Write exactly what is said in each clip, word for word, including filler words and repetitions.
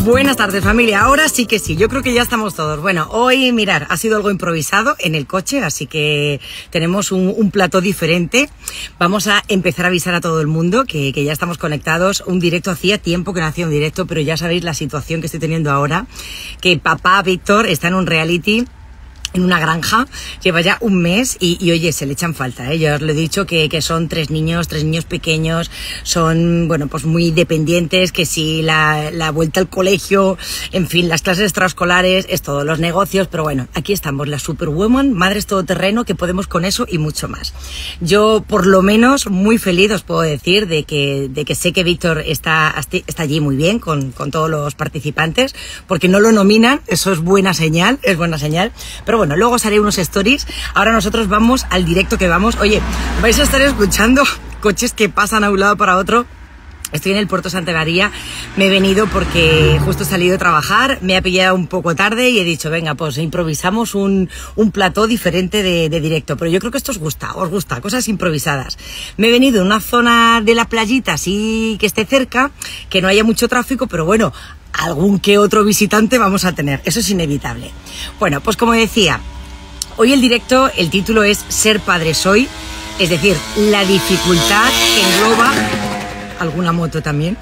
Buenas tardes, familia. Ahora sí que sí, yo creo que ya estamos todos. Bueno, hoy, mirar, ha sido algo improvisado en el coche, así que tenemos un, un plató diferente. Vamos a empezar a avisar a todo el mundo que, que ya estamos conectados. Un directo, hacía tiempo que no hacía un directo, pero ya sabéis la situación que estoy teniendo ahora, que papá Víctor está en un reality en una granja, lleva ya un mes y, y oye, se le echan falta, ¿eh? Yo os lo he dicho que, que son tres niños, tres niños pequeños, son, bueno, pues muy dependientes, que si la, la vuelta al colegio, en fin, las clases extraescolares, es todos los negocios, pero bueno, aquí estamos, la Superwoman, madres todoterreno, que podemos con eso y mucho más. Yo, por lo menos, muy feliz os puedo decir de que, de que sé que Víctor está, está allí muy bien con, con todos los participantes, porque no lo nominan, eso es buena señal, es buena señal, pero bueno, Bueno, luego os haré unos stories. Ahora nosotros vamos al directo que vamos. Oye, vais a estar escuchando coches que pasan a un lado para otro. Estoy en el Puerto Santa María, me he venido porque justo he salido a trabajar, me ha pillado un poco tarde y he dicho, venga, pues improvisamos un, un plató diferente de, de directo. Pero yo creo que esto os gusta, os gusta, cosas improvisadas. Me he venido en una zona de la playita, así que esté cerca, que no haya mucho tráfico, pero bueno, algún que otro visitante vamos a tener, eso es inevitable. Bueno, pues como decía, hoy el directo, el título es Ser padre soy, es decir, la dificultad que engloba alguna moto también.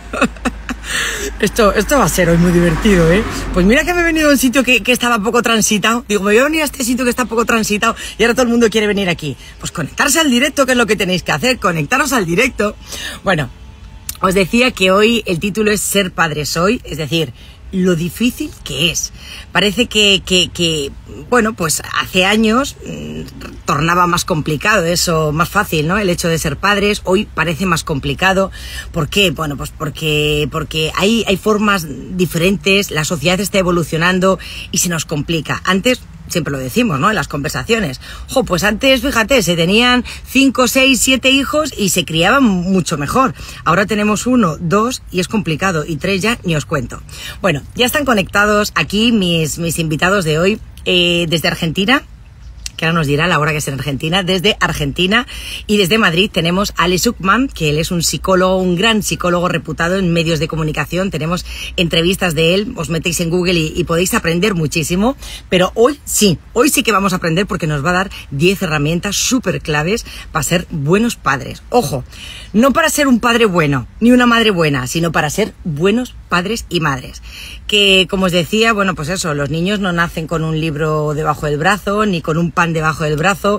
Esto, esto va a ser hoy muy divertido, ¿eh? Pues mira que me he venido a un sitio que, que estaba poco transitado. Digo, me voy a venir a este sitio que está poco transitado y ahora todo el mundo quiere venir aquí. Pues conectarse al directo, que es lo que tenéis que hacer, conectaros al directo. Bueno, os decía que hoy el título es Ser padre soy, es decir, lo difícil que es. Parece que, que, que bueno, pues hace años mmm, tornaba más complicado eso, más fácil, ¿no? El hecho de ser padres, hoy parece más complicado. ¿Por qué? Bueno, pues porque, porque hay, hay formas diferentes, la sociedad está evolucionando y se nos complica. Antes, siempre lo decimos, ¿no? En las conversaciones. Jo, pues antes, fíjate, se tenían cinco, seis, siete hijos y se criaban mucho mejor. Ahora tenemos uno, dos y es complicado. Y tres ya ni os cuento. Bueno, ya están conectados aquí mis, mis invitados de hoy eh, desde Argentina. Que ahora nos dirá la hora que es en Argentina, desde Argentina, y desde Madrid tenemos a Ale Zuckman, que él es un psicólogo, un gran psicólogo reputado en medios de comunicación. Tenemos entrevistas de él, os metéis en Google y, y podéis aprender muchísimo, pero hoy sí, hoy sí que vamos a aprender porque nos va a dar diez herramientas súper claves para ser buenos padres. Ojo, no para ser un padre bueno, ni una madre buena, sino para ser buenos padres y madres. Que, como os decía, bueno, pues eso, los niños no nacen con un libro debajo del brazo, ni con un pan debajo del brazo,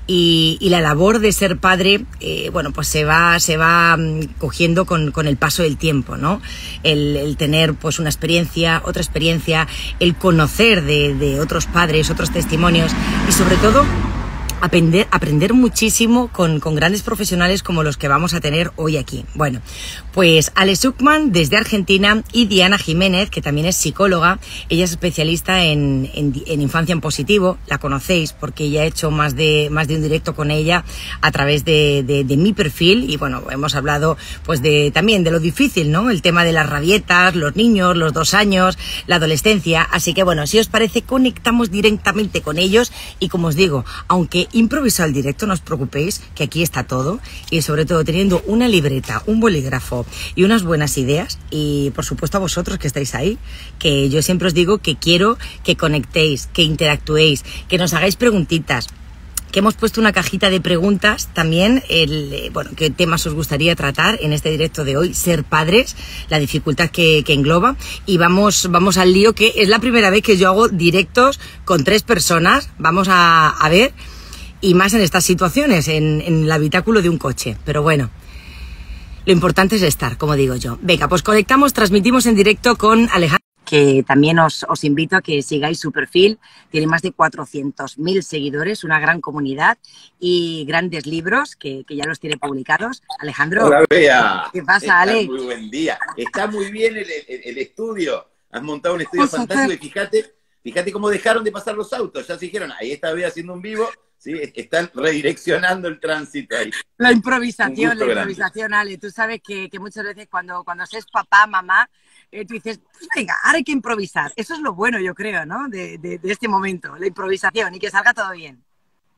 y, y la labor de ser padre, eh, bueno, pues se va, se va cogiendo con, con el paso del tiempo, ¿no? El, el tener, pues, una experiencia, otra experiencia, el conocer de, de otros padres, otros testimonios, y sobre todo, Aprender, aprender muchísimo con, con grandes profesionales como los que vamos a tener hoy aquí. Bueno, pues Ale Zuckman desde Argentina y Diana Jiménez, que también es psicóloga. Ella es especialista en, en, en infancia en positivo. La conocéis porque ya he hecho más de, más de un directo con ella a través de, de, de mi perfil. Y bueno, hemos hablado pues de, también de lo difícil, ¿no? El tema de las rabietas, los niños, los dos años, la adolescencia. Así que bueno, si os parece, conectamos directamente con ellos. Y como os digo, aunque improvisado el directo, no os preocupéis, que aquí está todo, y sobre todo teniendo una libreta, un bolígrafo y unas buenas ideas, y por supuesto a vosotros que estáis ahí, que yo siempre os digo que quiero que conectéis, que interactuéis, que nos hagáis preguntitas, que hemos puesto una cajita de preguntas también, el, bueno, qué temas os gustaría tratar en este directo de hoy, ser padres, la dificultad que, que engloba, y vamos, vamos al lío, que es la primera vez que yo hago directos con tres personas. Vamos a, a ver, y más en estas situaciones, en, en el habitáculo de un coche. Pero bueno, lo importante es estar, como digo yo. Venga, pues conectamos, transmitimos en directo con Alejandro, que también os, os invito a que sigáis su perfil. Tiene más de cuatrocientos mil seguidores, una gran comunidad y grandes libros que, que ya los tiene publicados. Alejandro, hola, Bea. ¿Qué pasa, Ale? Muy buen día. Está muy bien el, el, el estudio. Has montado un estudio fantástico y fíjate, fíjate cómo dejaron de pasar los autos. Ya se dijeron, ahí está Bea haciendo un vivo. Sí, están redireccionando el tránsito ahí. La improvisación, la improvisación, grande. Ale. Tú sabes que, que muchas veces cuando, cuando seas papá, mamá, eh, tú dices, pues venga, ahora hay que improvisar. Eso es lo bueno, yo creo, ¿no? De, de, de este momento, la improvisación y que salga todo bien.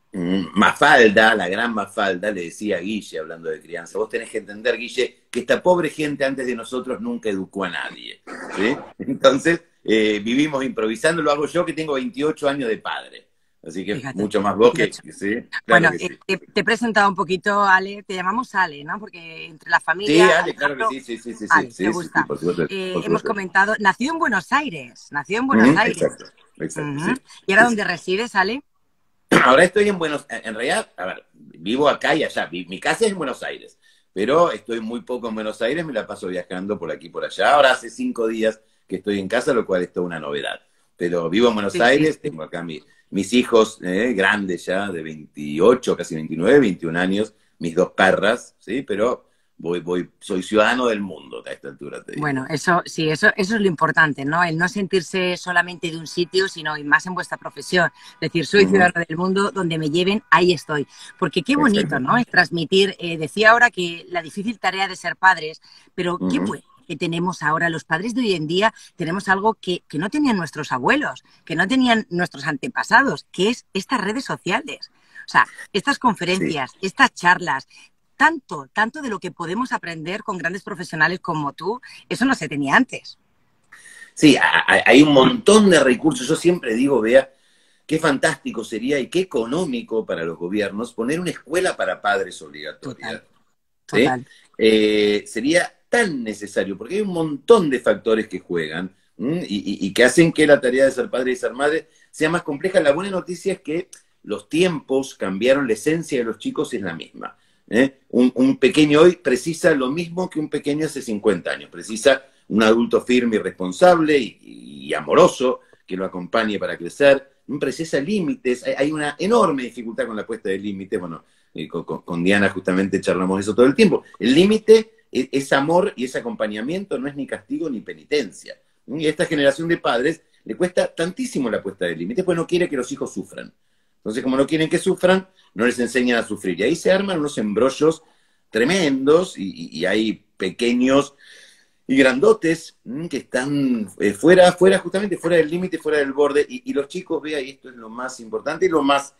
Mm, Mafalda, la gran Mafalda, le decía a Guille, hablando de crianza, vos tenés que entender, Guille, que esta pobre gente antes de nosotros nunca educó a nadie, ¿sí? Entonces, eh, vivimos improvisando, lo hago yo que tengo veintiocho años de padre, así que Fíjate, mucho más vos que, veintiocho. que sí, claro Bueno, que eh, sí. te, te he presentado un poquito, Ale, te llamamos Ale, ¿no? Porque entre la Sí, familia, Ale, claro que Alejandro, sí, sí, sí, sí, sí, Ale, me sí, sí, sí, gusta. por supuesto, Eh, por hemos supuesto. comentado, nació en Buenos Aires, nació en Buenos Ujú, Aires. exacto, exacto, sí, Ujú. ¿Y ahora sí, sí. dónde resides, Ale? Ahora estoy en Buenos Aires, en realidad, a ver, vivo acá y allá, mi, mi casa es en Buenos Aires, pero estoy muy poco en Buenos Aires, me la paso viajando por aquí y por allá. Ahora hace cinco días que estoy en casa, lo cual es toda una novedad. Pero vivo en Buenos Sí, sí, Aires, sí. tengo acá mi, mis hijos eh, grandes ya, de veintiocho, casi veintinueve, veintiún años, mis dos perras, ¿sí? Pero voy, voy, soy ciudadano del mundo a esta altura, te Bueno, digo. eso sí, eso, eso es lo importante, ¿no? El no sentirse solamente de un sitio, sino y más en vuestra profesión. Es decir, soy Ujú, ciudadano del mundo, donde me lleven, ahí estoy. Porque qué bonito, exacto. ¿no? Es transmitir, eh, decía ahora que la difícil tarea de ser padres, pero qué Ujú. bueno que tenemos ahora. Los padres de hoy en día tenemos algo que, que no tenían nuestros abuelos, que no tenían nuestros antepasados, que es estas redes sociales. O sea, estas Sí. conferencias, estas charlas, tanto, tanto de lo que podemos aprender con grandes profesionales como tú, eso no se tenía antes. Sí, a- a- hay un montón de recursos. Yo siempre digo, vea, qué fantástico sería y qué económico para los gobiernos poner una escuela para padres Total, obligatoria. ¿Sí? total. Eh, sería tan necesario, porque hay un montón de factores que juegan ¿m? y, y- y que hacen que la tarea de ser padre y ser madre sea más compleja. La buena noticia es que los tiempos cambiaron, la esencia de los chicos es la misma. ¿eh? Un, un pequeño hoy precisa lo mismo que un pequeño hace cincuenta años, precisa un adulto firme y responsable y, y amoroso que lo acompañe para crecer, precisa límites, hay, hay una enorme dificultad con la puesta de límites, bueno, eh, con, con, con Diana justamente charlamos eso todo el tiempo. El límite es, es amor y ese acompañamiento, no es ni castigo ni penitencia. Y a esta generación de padres le cuesta tantísimo la puesta de límites, pues no quiere que los hijos sufran. Entonces, como no quieren que sufran, no les enseñan a sufrir. Y ahí se arman unos embrollos tremendos y, y, y hay pequeños y grandotes mmm, que están eh, fuera, fuera, justamente fuera del límite, fuera del borde. Y, y los chicos, vea, y esto es lo más importante y lo más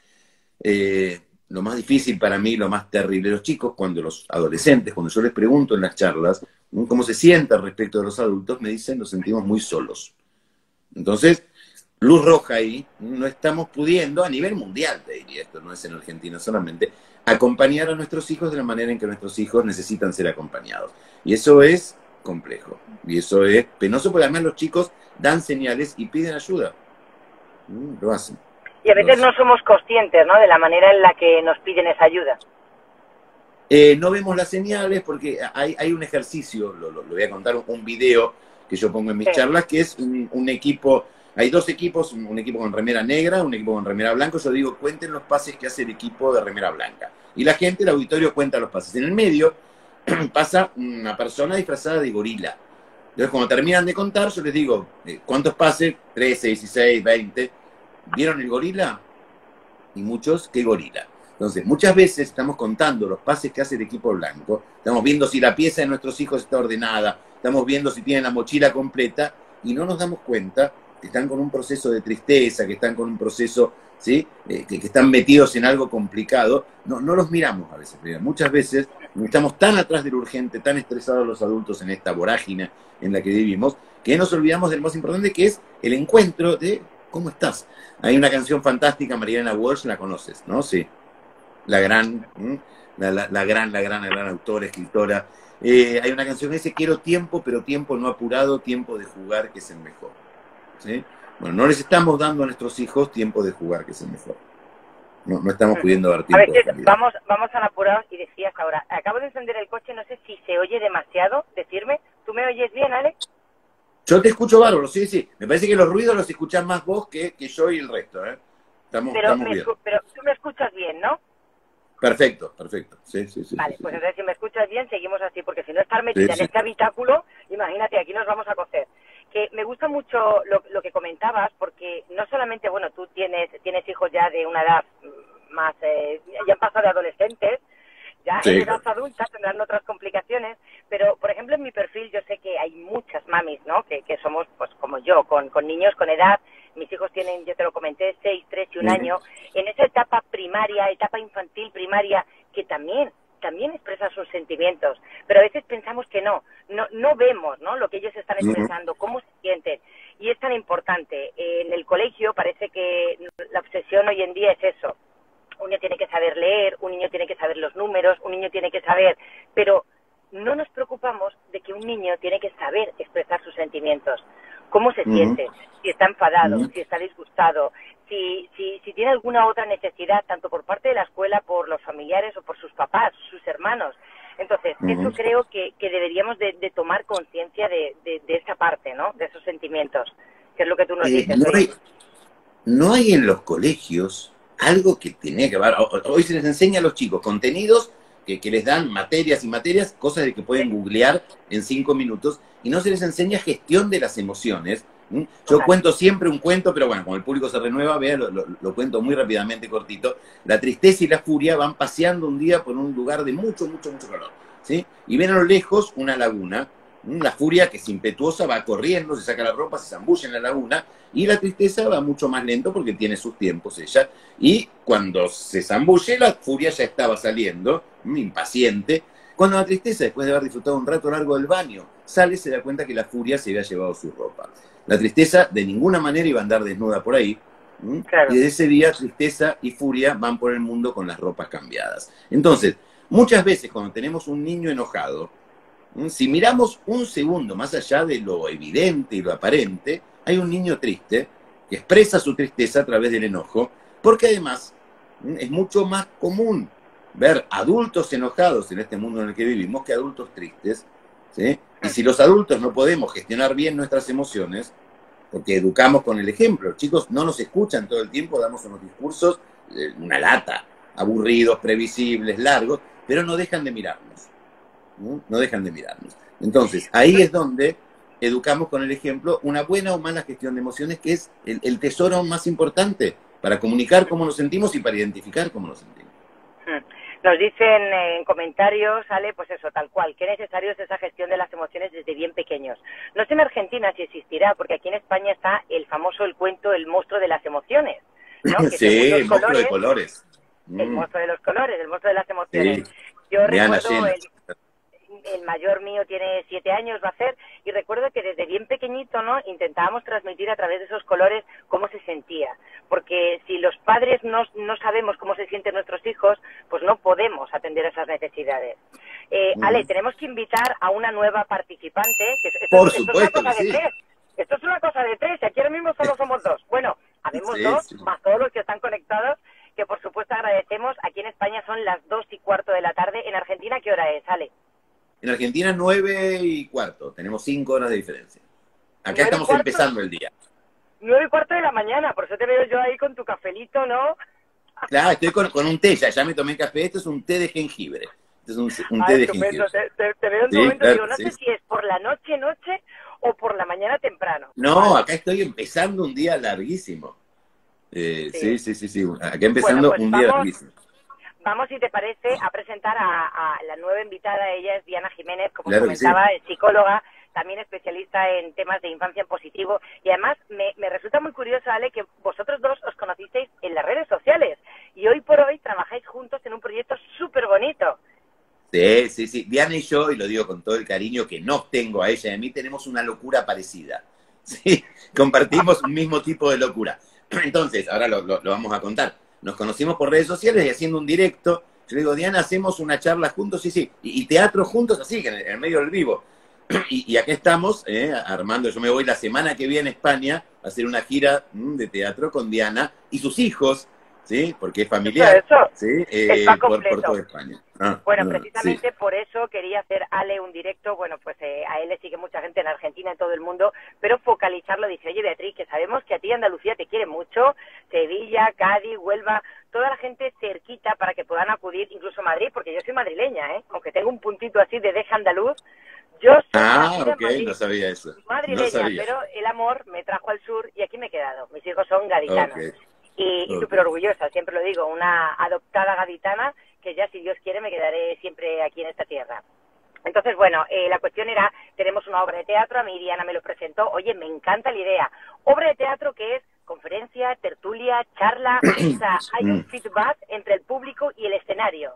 eh, lo más difícil para mí, lo más terrible, los chicos, cuando los adolescentes, cuando yo les pregunto en las charlas cómo se sientan respecto de los adultos, me dicen, nos sentimos muy solos. Entonces, luz roja ahí, no estamos pudiendo, a nivel mundial, te diría, esto no es en Argentina solamente, acompañar a nuestros hijos de la manera en que nuestros hijos necesitan ser acompañados. Y eso es complejo, y eso es penoso, porque además los chicos dan señales y piden ayuda. Lo hacen, Y a lo veces hacen. no somos conscientes, ¿no?, de la manera en la que nos piden esa ayuda. Eh, no vemos las señales porque hay, hay un ejercicio, lo, lo, lo, voy a contar, un video que yo pongo en mis Sí. charlas, que es un, un equipo, hay dos equipos, un, un equipo con remera negra, un equipo con remera blanca. Yo digo, cuenten los pases que hace el equipo de remera blanca. Y la gente, el auditorio, cuenta los pases. En el medio pasa una persona disfrazada de gorila. Entonces, cuando terminan de contar, yo les digo, ¿cuántos pases? trece, dieciséis, veinte. ¿Vieron el gorila? Y muchos, ¿qué gorila? Entonces, muchas veces estamos contando los pases que hace el equipo blanco, estamos viendo si la pieza de nuestros hijos está ordenada, estamos viendo si tienen la mochila completa, y no nos damos cuenta que están con un proceso de tristeza, que están con un proceso, ¿sí? Eh, que, que están metidos en algo complicado. No, no los miramos a veces. ¿verdad? Muchas veces estamos tan atrás del urgente, tan estresados los adultos en esta vorágine en la que vivimos, que nos olvidamos del más importante, que es el encuentro de ¿cómo estás? Hay una canción fantástica, Mariana Walsh, la conoces, ¿no? Sí. La gran, la, la, la gran, la gran, la gran autora, escritora. Eh, hay una canción que dice, quiero tiempo, pero tiempo no apurado, tiempo de jugar, que es el mejor. ¿Sí? Bueno, no les estamos dando a nuestros hijos tiempo de jugar, que es el mejor. No, no estamos pudiendo dar A tiempo de veces calidad. vamos, vamos tan apurados y decías ahora, acabo de encender el coche, no sé si se oye demasiado decirme. ¿Tú me oyes bien, Alex? Yo te escucho bárbaro, sí, sí. Me parece que los ruidos los escuchás más vos que, que yo y el resto, ¿eh? Estamos, Pero, estamos me bien. pero tú me escuchas bien, ¿no? Perfecto, perfecto. Sí, sí, sí. Vale, sí, pues sí. entonces si me escuchas bien, seguimos así, porque si no estar metida Sí, sí. en este habitáculo, imagínate, aquí nos vamos a cocer. Que me gusta mucho lo, lo que comentabas, porque no solamente, bueno, tú tienes tienes hijos ya de una edad más, eh, ya han pasado de adolescentes, ya Sí, en edad adulta tendrán otras complicaciones, pero, por ejemplo, en mi perfil yo sé que hay muchas mamis, ¿no?, que, que somos, pues, como yo, con, con niños con edad mis hijos tienen, yo te lo comenté, seis, tres y un año, en esa etapa primaria, etapa infantil primaria, que también, también expresan sus sentimientos, pero a veces pensamos que no, no, no vemos, ¿no?, lo que ellos están expresando, cómo se sienten, y es tan importante. En el colegio parece que la obsesión hoy en día es eso. Un niño tiene que saber leer, un niño tiene que saber los números, un niño tiene que saber, pero no nos preocupamos de que un niño tiene que saber expresar sus sentimientos. ¿Cómo se siente? Uh-huh. Si está enfadado, uh-huh. si está disgustado, si, si, si tiene alguna otra necesidad, tanto por parte de la escuela, por los familiares o por sus papás, sus hermanos. Entonces, uh-huh. eso creo que, que deberíamos de, de tomar conciencia de, de, de esa parte, ¿no?, de esos sentimientos, que es lo que tú nos eh, dices. No hay, no hay en los colegios algo que tenía que ver. Hoy se les enseña a los chicos contenidos que, que les dan materias y materias, cosas de que pueden googlear en cinco minutos, y no se les enseña gestión de las emociones. ¿Mm? Yo cuento siempre un cuento, pero bueno, como el público se renueva, vea, lo, lo, lo cuento muy rápidamente, cortito. La tristeza y la furia van paseando un día por un lugar de mucho, mucho, mucho calor, ¿sí? Y ven a lo lejos una laguna. La furia, que es impetuosa, va corriendo, se saca la ropa, se zambulla en la laguna, y la tristeza va mucho más lento porque tiene sus tiempos ella. Y cuando se zambulle, la furia ya estaba saliendo, impaciente. Cuando la tristeza, después de haber disfrutado un rato largo del baño, sale, se da cuenta que la furia se había llevado su ropa. La tristeza de ninguna manera iba a andar desnuda por ahí, claro. Y desde ese día tristeza y furia van por el mundo con las ropas cambiadas. Entonces, muchas veces cuando tenemos un niño enojado, si miramos un segundo más allá de lo evidente y lo aparente, hay un niño triste que expresa su tristeza a través del enojo, porque además es mucho más común ver adultos enojados en este mundo en el que vivimos que adultos tristes, ¿sí? Y si los adultos no podemos gestionar bien nuestras emociones, porque educamos con el ejemplo, los chicos no nos escuchan todo el tiempo, damos unos discursos, una lata, aburridos, previsibles, largos, pero no dejan de mirarnos. ¿no? no dejan de mirarnos. Entonces, ahí es donde educamos con el ejemplo una buena o mala gestión de emociones, que es el, el tesoro más importante para comunicar cómo nos sentimos y para identificar cómo nos sentimos. Nos dicen en comentarios, Ale, pues eso, tal cual, que necesario es esa gestión de las emociones desde bien pequeños. No sé en Argentina si existirá, porque aquí en España está el famoso, el cuento, el monstruo de las emociones, ¿no? Que sí, el monstruo colores, de colores. El mm. monstruo de los colores, el monstruo de las emociones. Sí. Yo recuerdo el... El mayor mío tiene siete años, va a ser, y recuerdo que desde bien pequeñito, ¿no?, intentábamos transmitir a través de esos colores cómo se sentía, porque si los padres no, no sabemos cómo se sienten nuestros hijos, pues no podemos atender esas necesidades. Eh, mm. Ale, tenemos que invitar a una nueva participante, que esto, Por esto supuesto es una cosa que de sí. tres, esto es una cosa de tres, y aquí ahora mismo solo somos dos. Bueno, habemos sí, dos, sí. más todos los que están conectados, que por supuesto agradecemos. Aquí en España son las dos y cuarto de la tarde. ¿En Argentina qué hora es, Ale? En Argentina nueve y cuarto, tenemos cinco horas de diferencia. Acá estamos cuarto, empezando el día. Nueve y cuarto de la mañana, por eso te veo yo ahí con tu cafelito, ¿no? Claro, estoy con, con un té, ya, ya me tomé café, esto es un té de jengibre. Esto es un, un té Ay, de jengibre. Te, te, te veo en tu sí, momento, claro, digo, no sí. sé si es por la noche, noche, o por la mañana temprano. No, vale. Acá estoy empezando un día larguísimo. Eh, sí. sí, sí, sí, sí, acá empezando bueno, pues un día vamos. larguísimo. Vamos, si te parece, a presentar a, a la nueva invitada. Ella es Diana Jiménez, como claro comentaba, sí. es psicóloga, también especialista en temas de infancia en positivo. Y además me, me resulta muy curioso, Ale, que vosotros dos os conocisteis en las redes sociales. Y hoy por hoy trabajáis juntos en un proyecto súper bonito. Sí, sí, sí. Diana y yo, y lo digo con todo el cariño que no tengo a ella y a mí, tenemos una locura parecida. Sí, compartimos un mismo tipo de locura. Entonces, ahora lo, lo, lo vamos a contar. Nos conocimos por redes sociales y haciendo un directo. Yo le digo, Diana, hacemos una charla juntos, sí, sí. Y, y teatro juntos, así, que en el, en el medio del vivo. Y, y acá estamos, eh, Armando, yo me voy la semana que viene a España a hacer una gira mmm, de teatro con Diana y sus hijos, ¿sí? Porque es familiar, eso, eso. ¿sí? Eh, por, por toda España. Ah, bueno, ah, precisamente sí. por eso quería hacer, Ale, un directo. Bueno, pues eh, a él le sigue mucha gente en Argentina, en todo el mundo, pero focalizarlo. Dice, oye, Beatriz, que sabemos que a ti Andalucía te quiere mucho, Sevilla, Cádiz, Huelva, toda la gente cerquita para que puedan acudir, incluso Madrid, porque yo soy madrileña, ¿eh? Aunque tengo un puntito así de deje andaluz, yo soy ah, ok, Madrid, no sabía eso. Madrileña, no sabía. Pero el amor me trajo al sur y aquí me he quedado. Mis hijos son gaditanos. Okay. Y, y okay. súper orgullosa, siempre lo digo, una adoptada gaditana, que ya si Dios quiere me quedaré siempre aquí en esta tierra. Entonces, bueno, eh, la cuestión era, tenemos una obra de teatro, a mí Diana me lo presentó, oye, me encanta la idea. Obra de teatro que es conferencia, tertulia, charla, o sea, hay un feedback entre el público y el escenario.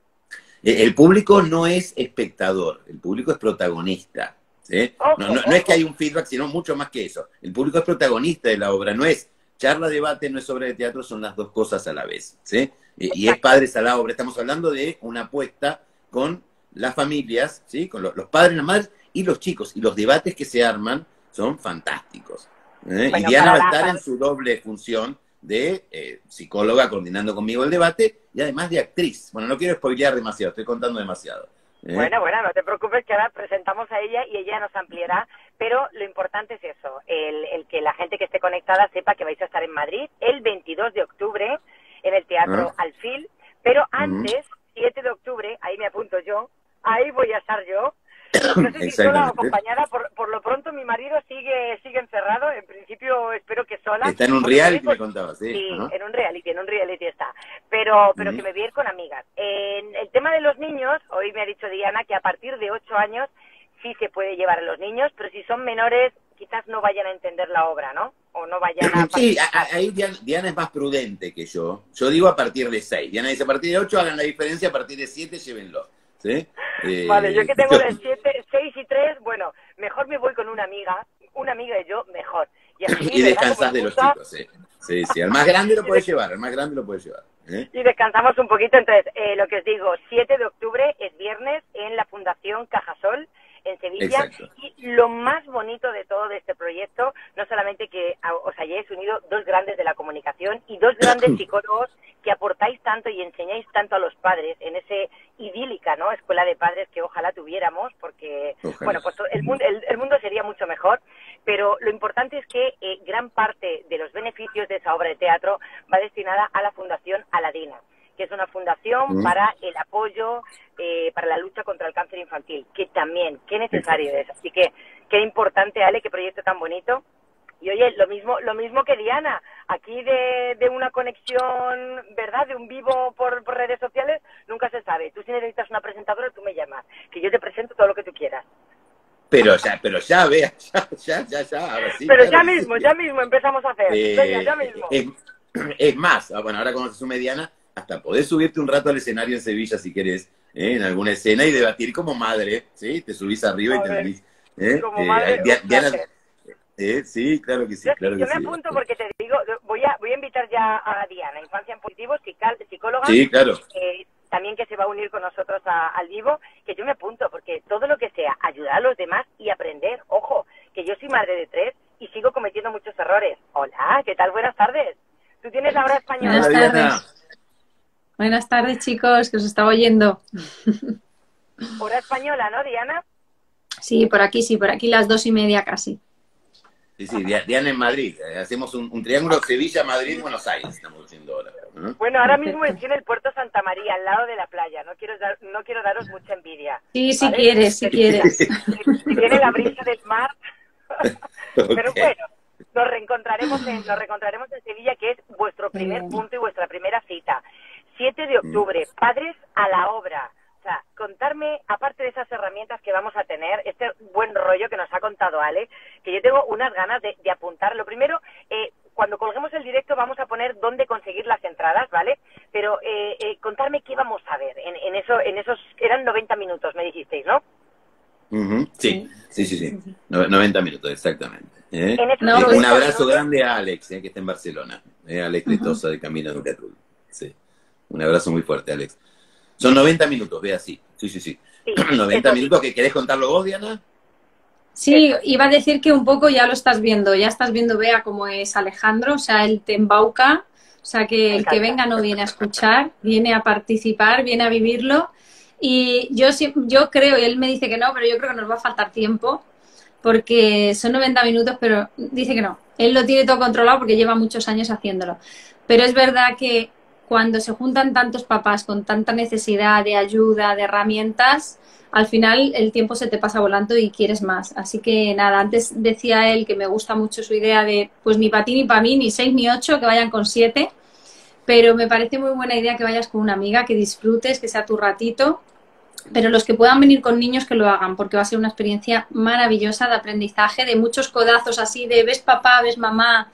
El público no es espectador, el público es protagonista. ¿sí? Ojo, no, no, no es que hay un feedback, sino mucho más que eso. El público es protagonista de la obra, no es charla, debate, no es obra de teatro, son las dos cosas a la vez. ¿sí? Y es padres a la obra. Estamos hablando de una apuesta con las familias, ¿sí? Con los, los padres, las madres y los chicos. Y los debates que se arman son fantásticos. ¿eh? Bueno, y Diana va a estar para... en su doble función de eh, psicóloga coordinando conmigo el debate y además de actriz. Bueno, no quiero spoilear demasiado, estoy contando demasiado. ¿eh? Bueno, bueno, no te preocupes que ahora presentamos a ella y ella nos ampliará, pero lo importante es eso, el, el que la gente que esté conectada sepa que vais a estar en Madrid el veintidós de octubre en el Teatro ¿Ah? Alfil, pero antes, Uh-huh. siete de octubre, ahí me apunto yo, ahí voy a estar yo. No sé si sola o acompañada, por, por lo pronto mi marido sigue sigue encerrado, en principio espero que sola. Está en un reality, me contabas, ¿sí? Sí, uh-huh. en un reality, en un reality está, pero pero Uh-huh. que me voy a ir con amigas. En el tema de los niños, hoy me ha dicho Diana que a partir de ocho años sí se puede llevar a los niños, pero si son menores quizás no vayan a entender la obra, ¿no? O no vayan a... Sí, a- a- ahí Diana, Diana es más prudente que yo. Yo digo a partir de seis. Diana dice a partir de ocho, hagan la diferencia, a partir de siete, llévenlo. ¿Sí? Eh, Vale, yo que tengo de siete, seis y tres, bueno, mejor me voy con una amiga, una amiga y yo, mejor. Y, así, y ¿verdad? descansás Como de los gusta, chicos, sí. Sí, sí. Al más grande lo puedes llevar, al más grande lo puedes llevar. ¿eh? y descansamos un poquito. Entonces, eh, lo que os digo, siete de octubre es viernes en la Fundación Cajasol, en Sevilla. Exacto. Y lo más bonito de todo de este proyecto, no solamente que a- os hayáis unido dos grandes de la comunicación y dos grandes psicólogos que aportáis tanto y enseñáis tanto a los padres en ese idílica, ¿no? Escuela de padres que ojalá tuviéramos, porque, Ojalá. bueno, pues el mundo, el, el mundo sería mucho mejor, pero lo importante es que eh, gran parte de los beneficios de esa obra de teatro va destinada a la Fundación Aladina, que es una fundación Mm. para el apoyo, eh, para la lucha contra el cáncer infantil, que también, qué necesario es. Así que, qué importante, Ale, qué proyecto tan bonito. Y oye, lo mismo lo mismo que Diana, aquí de, de una conexión, ¿verdad?, de un vivo por, por redes sociales, nunca se sabe. Tú si necesitas una presentadora, tú me llamas, que yo te presento todo lo que tú quieras. Pero ya, pero ya, vea, ya, ya, ya, ya, ahora sí. Pero claro ya que sí. mismo, ya mismo empezamos a hacer. Eh, Venga, ya mismo. es, es más, ah, bueno, ahora cuando se sume Diana, hasta podés subirte un rato al escenario en Sevilla si querés, ¿eh? En alguna escena y debatir como madre, ¿sí? Te subís arriba A y te ver, venís. ¿eh? como Eh, madre, Dia- un Diana, placer. eh, sí, claro que sí, Yo, claro yo que me sí. apunto porque te digo, voy a voy a invitar ya a Diana, Infancia en Positivo, psical- psicóloga, Sí, claro. eh, también que se va a unir con nosotros a- al vivo, que yo me apunto, porque todo lo que sea ayudar a los demás y aprender, ojo, que yo soy madre de tres y sigo cometiendo muchos errores. Hola, ¿qué tal? Buenas tardes. ¿Tú tienes la hora española? Buenas Hola, tardes. Diana. Buenas tardes, chicos, que os estaba oyendo. Hora española, ¿no, Diana? Sí, por aquí sí, por aquí las dos y media casi. Sí, sí, Dia- Diana en Madrid. Eh, Hacemos un, un triángulo Sevilla, Madrid, Buenos Aires, estamos haciendo ahora. ¿eh? Bueno, ahora Perfecto. mismo estoy en el puerto Santa María, al lado de la playa. No quiero dar, no quiero daros mucha envidia. Sí, si ¿vale? quieres, si quieres. Si, si viene la brisa del mar. Pero Ok. bueno, nos reencontraremos en, nos reencontraremos en Sevilla, que es vuestro primer Bien. punto y vuestra primera cita. siete de octubre, padres a la obra. O sea, contarme, aparte de esas herramientas que vamos a tener, este buen rollo que nos ha contado Ale, que yo tengo unas ganas de, de apuntar. Lo primero, eh, cuando colguemos el directo vamos a poner dónde conseguir las entradas, ¿vale? Pero eh, eh, contarme qué vamos a ver en, en, eso, en esos, eran noventa minutos, me dijisteis, ¿no? Ujú, Sí, sí, sí, sí. No- noventa minutos, exactamente. ¿eh? En esos No, Eh, pues- un abrazo minutos- grande a Alex, eh, que está en Barcelona. Eh, Alex Letosa de Camino de Catul. Sí. Un abrazo muy fuerte, Alex. Son noventa minutos, ve así. Sí, sí, sí. Sí, noventa eso sí. minutos, ¿que querés contarlo vos, Diana? Sí, iba a decir que un poco ya lo estás viendo, ya estás viendo, Bea, cómo es Alejandro, o sea, él te embauca, o sea, que el que venga no viene a escuchar, viene a participar, viene a vivirlo. Y yo, sí- yo creo, y él me dice que no, pero yo creo que nos va a faltar tiempo, porque son noventa minutos, pero dice que no. Él lo tiene todo controlado porque lleva muchos años haciéndolo. Pero es verdad que cuando se juntan tantos papás con tanta necesidad de ayuda, de herramientas, al final el tiempo se te pasa volando y quieres más. Así que nada, antes decía él que me gusta mucho su idea de, pues ni para ti ni para mí, ni seis ni ocho, que vayan con siete. Pero me parece muy buena idea que vayas con una amiga, que disfrutes, que sea tu ratito. Pero los que puedan venir con niños que lo hagan, porque va a ser una experiencia maravillosa de aprendizaje, de muchos codazos así, de ves papá, ves mamá,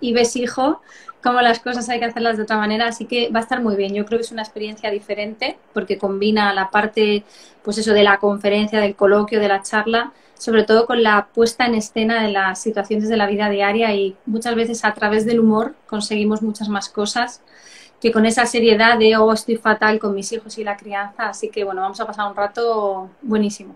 y ves hijo, cómo las cosas hay que hacerlas de otra manera, así que va a estar muy bien. Yo creo que es una experiencia diferente porque combina la parte, pues eso, de la conferencia, del coloquio, de la charla, sobre todo con la puesta en escena de las situaciones de la vida diaria, y muchas veces a través del humor conseguimos muchas más cosas que con esa seriedad de, oh, estoy fatal con mis hijos y la crianza. Así que, bueno, vamos a pasar un rato buenísimo.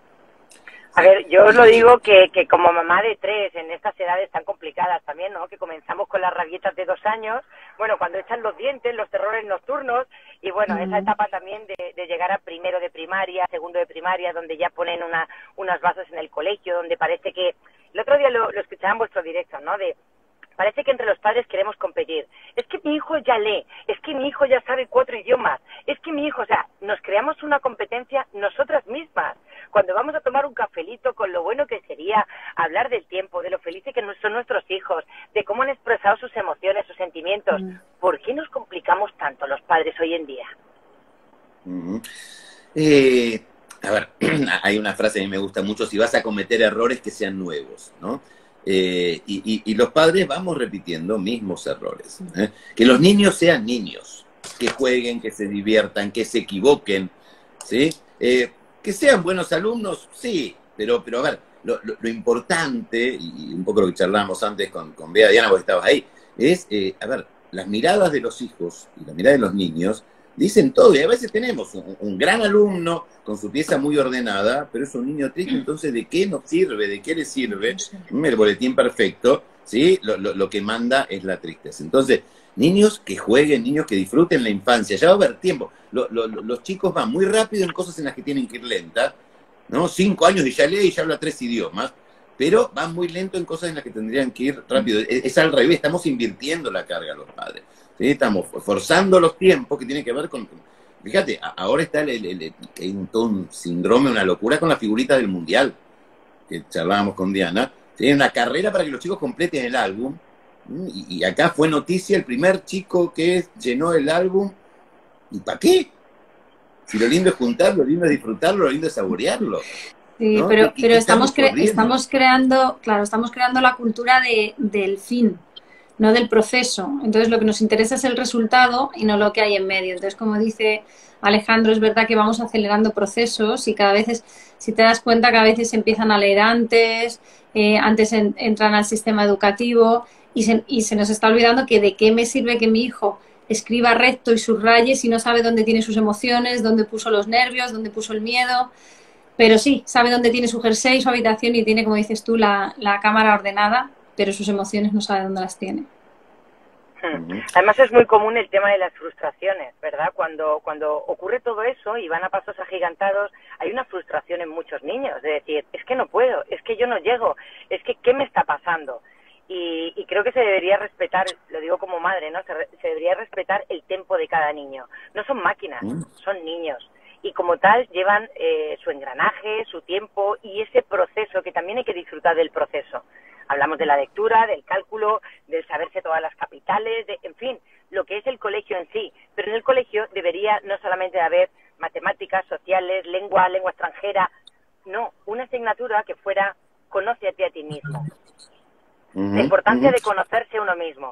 A ver, yo os lo digo que, que como mamá de tres, en estas edades tan complicadas también, ¿no? Que comenzamos con las rabietas de dos años, bueno, cuando echan los dientes, los terrores nocturnos, y bueno, mm. esa etapa también de, de llegar a primero de primaria, segundo de primaria, donde ya ponen una, unas bases en el colegio, donde parece que... El otro día lo, lo escuchaba en vuestro directo, ¿no? De... Parece que entre los padres queremos competir. Es que mi hijo ya lee, es que mi hijo ya sabe cuatro idiomas, es que mi hijo, o sea, nos creamos una competencia nosotras mismas. Cuando vamos a tomar un cafelito, con lo bueno que sería hablar del tiempo, de lo felices que son nuestros hijos, de cómo han expresado sus emociones, sus sentimientos. Mm. ¿Por qué nos complicamos tanto los padres hoy en día? Uh-huh. eh, a ver, hay una frase que a mí me gusta mucho: si vas a cometer errores, que sean nuevos, ¿no? Eh, y, y, y los padres vamos repitiendo mismos errores. ¿eh? Que los niños sean niños, que jueguen, que se diviertan, que se equivoquen, ¿sí? Eh, que sean buenos alumnos, sí, pero, pero a ver, lo, lo, lo importante, y un poco lo que charlábamos antes con, con Bea, Diana, vos estabas ahí, es, eh, a ver, las miradas de los hijos y las miradas de los niños dicen todo, y a veces tenemos un, un gran alumno con su pieza muy ordenada, pero es un niño triste, entonces ¿de qué nos sirve? ¿De qué le sirve? El boletín perfecto, ¿sí? Lo, lo, lo que manda es la tristeza. Entonces, niños que jueguen, niños que disfruten la infancia, ya va a haber tiempo. Lo, lo, los chicos van muy rápido en cosas en las que tienen que ir lenta, ¿no? Cinco años y ya lee y ya habla tres idiomas, pero van muy lento en cosas en las que tendrían que ir rápido. Es, es al revés, estamos invirtiendo la carga a los padres. ¿Sí? Estamos forzando los tiempos, que tiene que ver con... Fíjate, ahora está el, el, el, el, todo un síndrome, una locura con la figurita del mundial, que charlábamos con Diana. ¿Sí? Una carrera para que los chicos completen el álbum, y, y acá fue noticia el primer chico que llenó el álbum. ¿Y para qué? Si lo lindo es juntarlo, lo lindo es disfrutarlo, lo lindo es saborearlo. Sí, ¿no? pero, ¿Qué, pero qué estamos, estamos, cre estamos creando, claro, estamos creando la cultura de, del fin, no del proceso. Entonces lo que nos interesa es el resultado y no lo que hay en medio. Entonces, como dice Alejandro, es verdad que vamos acelerando procesos y cada vez, es, si te das cuenta, cada vez se empiezan a leer antes, eh, antes en, entran al sistema educativo y se, y se nos está olvidando que de qué me sirve que mi hijo escriba recto y subraye si no sabe dónde tiene sus emociones, dónde puso los nervios, dónde puso el miedo. Pero sí, sabe dónde tiene su jersey, su habitación y tiene, como dices tú, la, la cámara ordenada, pero sus emociones no sabe dónde las tiene. Además es muy común el tema de las frustraciones, ¿verdad? Cuando, cuando ocurre todo eso y van a pasos agigantados, hay una frustración en muchos niños, de decir, es que no puedo, es que yo no llego, es que ¿qué me está pasando? Y, y creo que se debería respetar, lo digo como madre, ¿no? Se, re, se debería respetar el tempo de cada niño. No son máquinas, son niños. Y como tal llevan eh, su engranaje, su tiempo y ese proceso, que también hay que disfrutar del proceso. Hablamos de la lectura, del cálculo, del saberse todas las capitales, de, en fin, lo que es el colegio en sí. Pero en el colegio debería no solamente haber matemáticas, sociales, lengua, lengua extranjera, no, una asignatura que fuera conócete a ti mismo. Uh-huh, la importancia uh-huh. de conocerse uno mismo.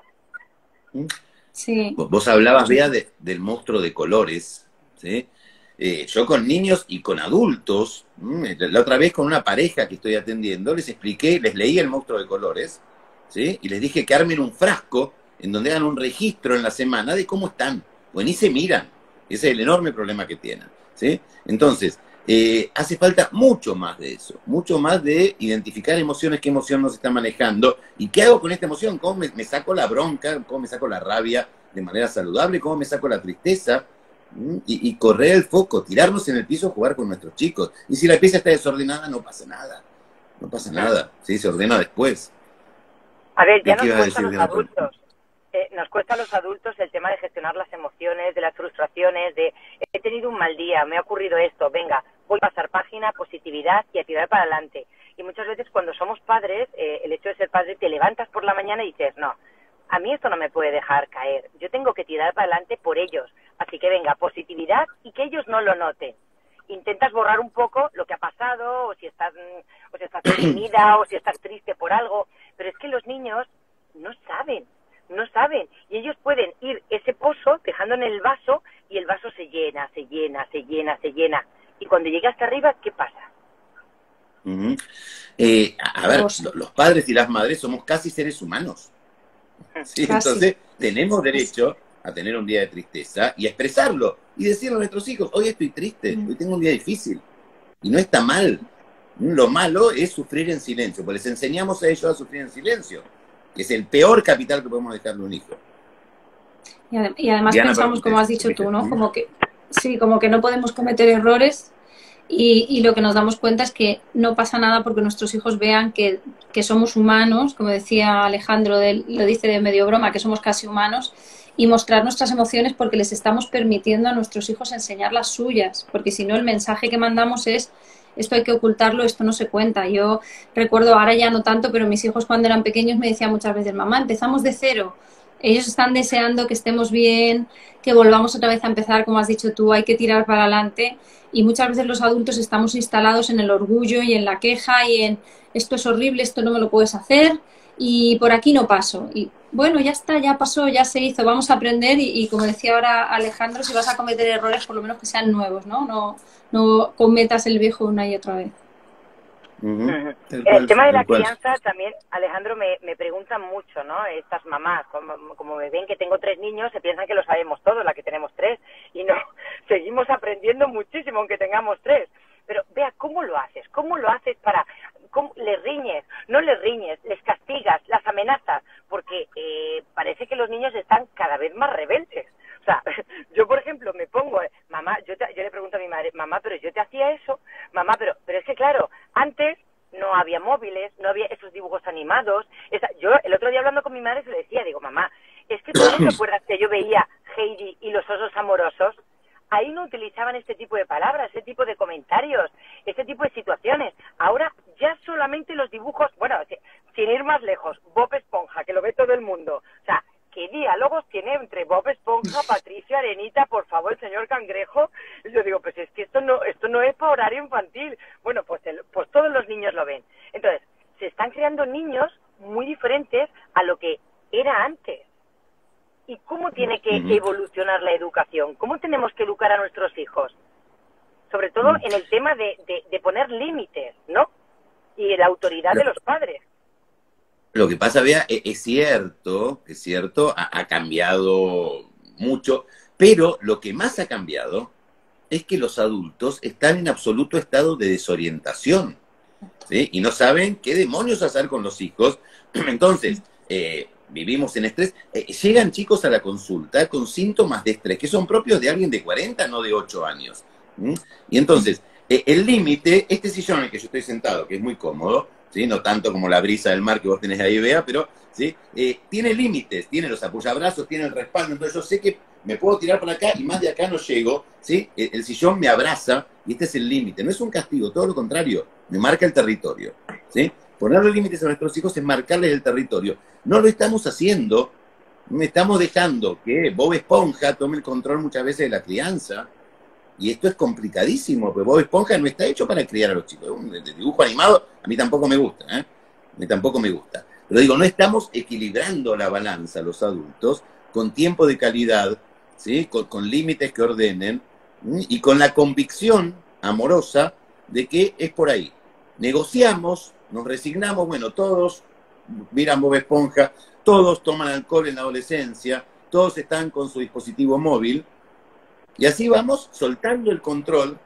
Sí. Vos hablabas, Bea, de, del monstruo de colores, ¿sí? Eh, yo con niños y con adultos, la otra vez con una pareja que estoy atendiendo, les expliqué, les leí el monstruo de colores, ¿sí? Y les dije que armen un frasco en donde hagan un registro en la semana de cómo están, pues ni se miran. Ese es el enorme problema que tienen, ¿sí? Entonces, eh, hace falta mucho más de eso, mucho más de identificar emociones, qué emoción nos está manejando, y qué hago con esta emoción, cómo me, me saco la bronca, cómo me saco la rabia de manera saludable, cómo me saco la tristeza. Y, y correr el foco, tirarnos en el piso, jugar con nuestros chicos. Y si la pieza está desordenada, no pasa nada. No pasa nada. Sí, se ordena después. A ver, ya nos cuesta a los adultos. Eh, nos cuesta a los adultos el tema de gestionar las emociones, de las frustraciones, de he tenido un mal día, me ha ocurrido esto, venga, voy a pasar página, positividad y a tirar para adelante. Y muchas veces cuando somos padres, eh, el hecho de ser padre, te levantas por la mañana y dices, no, a mí esto no me puede dejar caer, yo tengo que tirar para adelante por ellos. Así que venga, positividad y que ellos no lo noten. Intentas borrar un poco lo que ha pasado, o si estás, o si estás deprimida, o si estás triste por algo, pero es que los niños no saben, no saben. Y ellos pueden ir ese pozo dejando en el vaso y el vaso se llena, se llena, se llena, se llena. Y cuando llega hasta arriba, ¿qué pasa? Uh-huh. eh, a ver, los padres y las madres somos casi seres humanos. ¿Sí? Casi. Entonces, tenemos derecho a tener un día de tristeza y a expresarlo. Y decirle a nuestros hijos, hoy estoy triste, hoy tengo un día difícil. Y no está mal. Lo malo es sufrir en silencio, porque les enseñamos a ellos a sufrir en silencio, que es el peor capital que podemos dejarle a un hijo. Y, ad y además Diana, pensamos, como has dicho ¿sí? tú, ¿no? Como que, sí, como que no podemos cometer errores y, y lo que nos damos cuenta es que no pasa nada porque nuestros hijos vean que, que somos humanos, como decía Alejandro, de, lo dice de medio broma, que somos casi humanos, y mostrar nuestras emociones porque les estamos permitiendo a nuestros hijos enseñar las suyas, porque si no el mensaje que mandamos es esto hay que ocultarlo, esto no se cuenta. Yo recuerdo, ahora ya no tanto, pero mis hijos cuando eran pequeños me decían muchas veces, mamá, empezamos de cero. Ellos están deseando que estemos bien, que volvamos otra vez a empezar, como has dicho tú, hay que tirar para adelante. Y muchas veces los adultos estamos instalados en el orgullo y en la queja y en esto es horrible, esto no me lo puedes hacer y por aquí no paso. Y bueno, ya está, ya pasó, ya se hizo, vamos a aprender y, y como decía ahora Alejandro, si vas a cometer errores, por lo menos que sean nuevos, ¿no? No, no cometas el viejo una y otra vez. Uh-huh. En el cual, tema de la cual. crianza también, Alejandro, me, me preguntan mucho, ¿no? Estas mamás, como, como me ven que tengo tres niños, se piensan que lo sabemos todo, la que tenemos tres, y no, seguimos aprendiendo muchísimo aunque tengamos tres. Pero vea, ¿cómo lo haces? ¿Cómo lo haces para...? ¿Cómo, les riñes? No les riñes, les castigas, las amenazas, porque eh, parece que los niños están cada vez más rebeldes. O sea, yo, por ejemplo, me pongo, eh, mamá, yo, te, yo le pregunto a mi madre, mamá, pero yo te hacía eso, mamá, pero, pero es que claro, antes no había móviles, no había esos dibujos animados. Esa, yo el otro día hablando con mi madre se le decía, digo, mamá, es que tú no te acuerdas que yo veía Heidi y los osos amorosos. Ahí no utilizaban este tipo de palabras, ese tipo de comentarios, este tipo de situaciones. Ahora ya solamente los dibujos, bueno, sin ir más lejos, Bob Esponja, que lo ve todo el mundo. O sea, ¿qué diálogos tiene entre Bob Esponja, Patricia, Arenita, por favor, el señor Cangrejo? Y yo digo, pues es que esto no esto no es para horario infantil. Bueno, pues, el, pues todos los niños lo ven. Entonces, se están creando niños muy diferentes a lo que era antes. ¿Y cómo tiene que evolucionar la educación? ¿Cómo tenemos que educar a nuestros hijos? Sobre todo en el tema de, de, de poner límites, ¿no? Y la autoridad de los padres. Lo que pasa, Bea, es cierto, es cierto, ha, ha cambiado mucho, pero lo que más ha cambiado es que los adultos están en absoluto estado de desorientación, ¿sí? Y no saben qué demonios hacer con los hijos. Entonces, eh, vivimos en estrés. Eh, llegan chicos a la consulta con síntomas de estrés que son propios de alguien de cuarenta, no de ocho años. ¿Mm? Y entonces, eh, el límite, este sillón en el que yo estoy sentado, que es muy cómodo, ¿sí? No tanto como la brisa del mar que vos tenés ahí, Bea, pero ¿sí? eh, tiene límites, tiene los apoyabrazos, tiene el respaldo, entonces yo sé que me puedo tirar para acá y más de acá no llego, ¿sí? El, el sillón me abraza y este es el límite. No es un castigo, todo lo contrario, me marca el territorio, ¿sí? Ponerle límites a nuestros hijos es marcarles el territorio. No lo estamos haciendo, no estamos dejando que Bob Esponja tome el control muchas veces de la crianza. Y esto es complicadísimo, porque Bob Esponja no está hecho para criar a los chicos. Un dibujo animado a mí tampoco me gusta, ¿eh? A mí tampoco me gusta. Pero digo, no estamos equilibrando la balanza los adultos con tiempo de calidad, ¿sí? Con, con límites que ordenen, ¿sí? Y con la convicción amorosa de que es por ahí. Negociamos, nos resignamos, bueno, todos miran Bob Esponja, todos toman alcohol en la adolescencia, todos están con su dispositivo móvil, y así vamos soltando el control,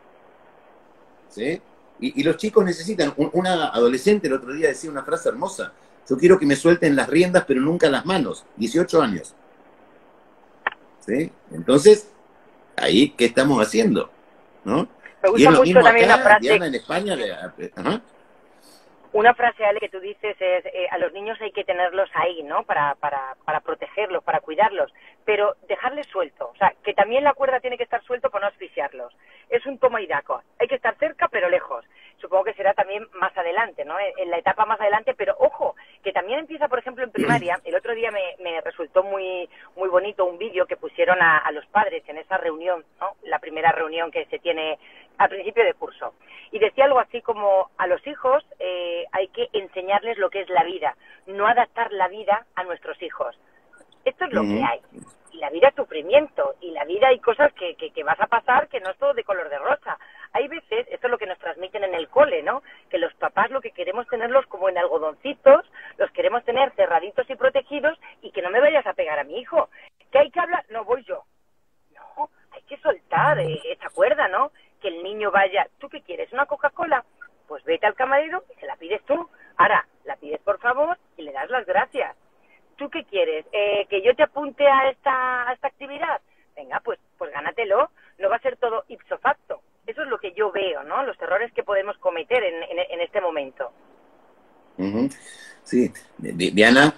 ¿sí? Y, y los chicos necesitan, un, una adolescente el otro día decía una frase hermosa, yo quiero que me suelten las riendas pero nunca las manos, dieciocho años, ¿sí? Entonces, ahí, ¿qué estamos haciendo? ¿No? Me gusta mucho también acá, la frase... Diana, en España, le, ajá. Una frase, Ale, que tú dices es, eh, a los niños hay que tenerlos ahí, ¿no? Para, para, para protegerlos, para cuidarlos, pero dejarles suelto. O sea, que también la cuerda tiene que estar suelto para no asfixiarlos. Es un toma y daco. Hay que estar cerca, pero lejos. Supongo que será también más adelante, ¿no? En la etapa más adelante, pero ojo, que también empieza, por ejemplo, en primaria. El otro día me, me resultó muy muy bonito un vídeo que pusieron a, a los padres en esa reunión, ¿no? La primera reunión que se tiene al principio de curso. Y decía algo así como, a los hijos eh, hay que enseñarles lo que es la vida, no adaptar la vida a nuestros hijos. Esto es lo uh-huh. que hay. Y la vida es sufrimiento, y la vida hay cosas que, que, que vas a pasar que no es todo de color de rosa. Hay veces, esto es lo que nos transmiten en el cole, ¿no? Que los papás lo que queremos tenerlos como en algodoncitos, los queremos tener cerraditos y protegidos, y que no me vayas a pegar a mi hijo. ¿Que hay que hablar? No, voy yo. No, hay que soltar eh, esa cuerda, ¿no? Que el niño vaya, ¿tú qué quieres? ¿Una Coca-Cola? Pues vete al camarero y se la pides tú. Ahora, la pides por favor y le das las gracias. ¿Tú qué quieres? Eh, ¿Que yo te apunte a esta, a esta actividad? Venga, pues, pues gánatelo. No va a ser todo ipso facto. Eso es lo que yo veo, ¿no? Los errores que podemos cometer en, en, en este momento. Uh-huh. Sí. Diana.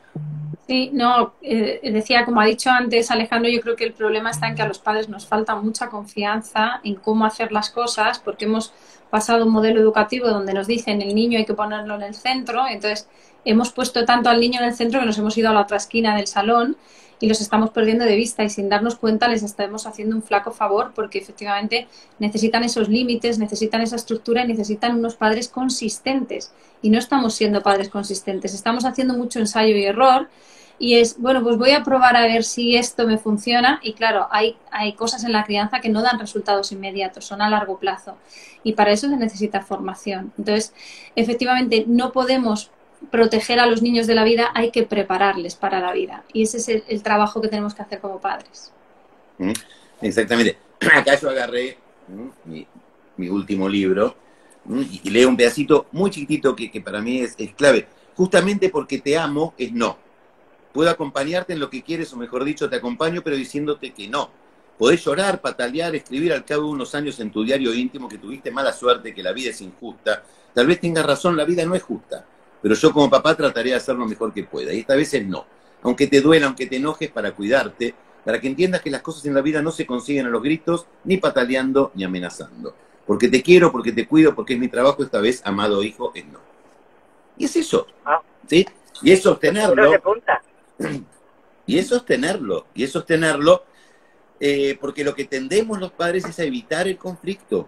Sí, no, eh, decía, como ha dicho antes Alejandro, yo creo que el problema está en que a los padres nos falta mucha confianza en cómo hacer las cosas, porque hemos pasado un modelo educativo donde nos dicen el niño hay que ponerlo en el centro, entonces hemos puesto tanto al niño en el centro que nos hemos ido a la otra esquina del salón y los estamos perdiendo de vista, y sin darnos cuenta les estamos haciendo un flaco favor, porque efectivamente necesitan esos límites, necesitan esa estructura y necesitan unos padres consistentes, y no estamos siendo padres consistentes, estamos haciendo mucho ensayo y error. Y es, bueno, pues voy a probar a ver si esto me funciona. Y claro, hay, hay cosas en la crianza que no dan resultados inmediatos, son a largo plazo. Y para eso se necesita formación. Entonces, efectivamente, no podemos proteger a los niños de la vida, hay que prepararles para la vida. Y ese es el, el trabajo que tenemos que hacer como padres. Exactamente. Acá yo agarré mi, mi último libro y, y leo un pedacito muy chiquitito que, que para mí es, es clave. Justamente porque te amo es no. Puedo acompañarte en lo que quieres, o mejor dicho, te acompaño, pero diciéndote que no. Podés llorar, patalear, escribir al cabo de unos años en tu diario íntimo que tuviste mala suerte, que la vida es injusta. Tal vez tengas razón, la vida no es justa. Pero yo como papá trataré de hacer lo mejor que pueda. Y esta vez es no. Aunque te duela, aunque te enojes, para cuidarte, para que entiendas que las cosas en la vida no se consiguen a los gritos, ni pataleando, ni amenazando. Porque te quiero, porque te cuido, porque es mi trabajo, esta vez, amado hijo, es no. Y es eso. ¿Sí? Y es sostenerlo. Y es sostenerlo, y es sostenerlo, eh, porque lo que tendemos los padres es a evitar el conflicto.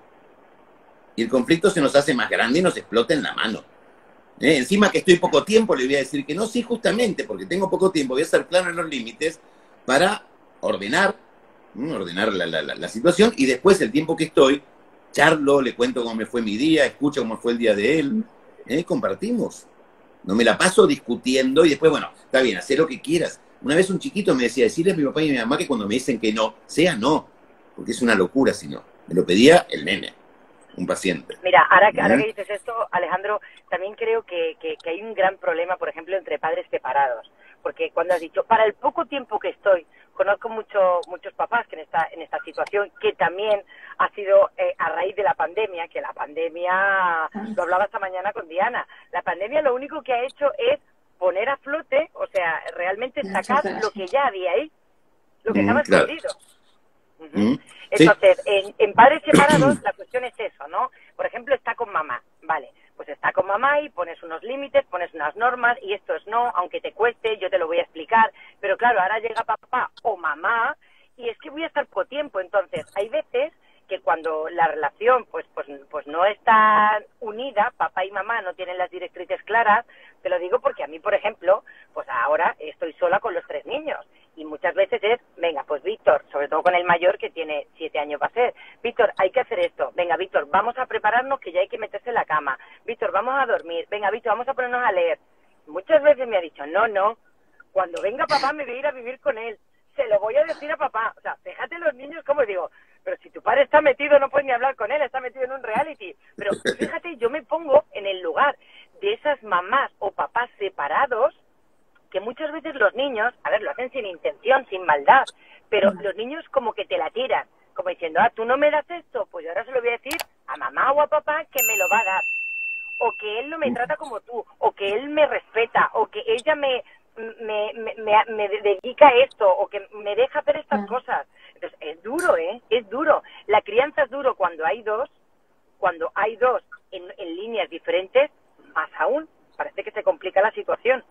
Y el conflicto se nos hace más grande y nos explota en la mano. Eh, encima que estoy poco tiempo, le voy a decir que no, sí, justamente, porque tengo poco tiempo, voy a ser claro en los límites para ordenar, ¿no? ordenar la, la, la, la situación, y después el tiempo que estoy, charlo, le cuento cómo me fue mi día, escucho cómo fue el día de él, eh, compartimos. No me la paso discutiendo y después, bueno, está bien, haz lo que quieras. Una vez un chiquito me decía, decirle a mi papá y a mi mamá que cuando me dicen que no, sea no, porque es una locura si no. Me lo pedía el nene, un paciente. Mira, ahora, ¿Eh? ahora que dices esto, Alejandro, también creo que, que, que hay un gran problema, por ejemplo, entre padres separados. Porque cuando has dicho, para el poco tiempo que estoy, conozco mucho, muchos papás que en esta, en esta situación, que también ha sido eh, a raíz de la pandemia, que la pandemia, lo hablaba esta mañana con Diana, la pandemia lo único que ha hecho es poner a flote, o sea, realmente sacar lo que ya había ahí, lo que mm, estaba claro. escondido. Uh-huh. Mm, Entonces, sí. en, en padres separados, la cuestión es eso, ¿no? Por ejemplo, está con mamá, vale, pues está con mamá y pones unos límites, pones unas normas, y esto es no, aunque te cueste, yo te lo voy a explicar, pero claro, ahora llega papá o mamá, y es que voy a estar poco tiempo. Entonces, hay veces que cuando la relación pues pues pues no está unida, papá y mamá no tienen las directrices claras, te lo digo porque a mí, por ejemplo, pues ahora estoy sola con los tres niños, y muchas veces es, venga, pues Víctor, sobre todo con el mayor que tiene siete años va a ser, Víctor, hay que hacer esto, venga, Víctor, vamos a prepararnos que ya hay que meterse en la cama, Víctor, vamos a dormir, venga, Víctor, vamos a ponernos a leer. Muchas veces me ha dicho, no, no, cuando venga papá me voy a ir a vivir con él, se lo voy a decir a papá. O sea, fíjate los niños como digo, pero si tu padre está metido no puedes ni hablar con él, está metido en un reality. Pero fíjate, yo me pongo en el lugar de esas mamás o papás separados, que muchas veces los niños, a ver, lo hacen sin intención, sin maldad, pero los niños como que te la tiran, como diciendo, ah, tú no me das esto, pues yo ahora se lo voy a decir a mamá o a papá que me lo va a dar. O que él no me trata como tú, o que él me respeta, o que ella me, me, me, me, me dedica a esto, o que me deja hacer estas cosas. Entonces, es duro, ¿eh? Es duro. La crianza es duro cuando hay dos, cuando hay dos en, en líneas diferentes, más aún. Parece que se complica la situación.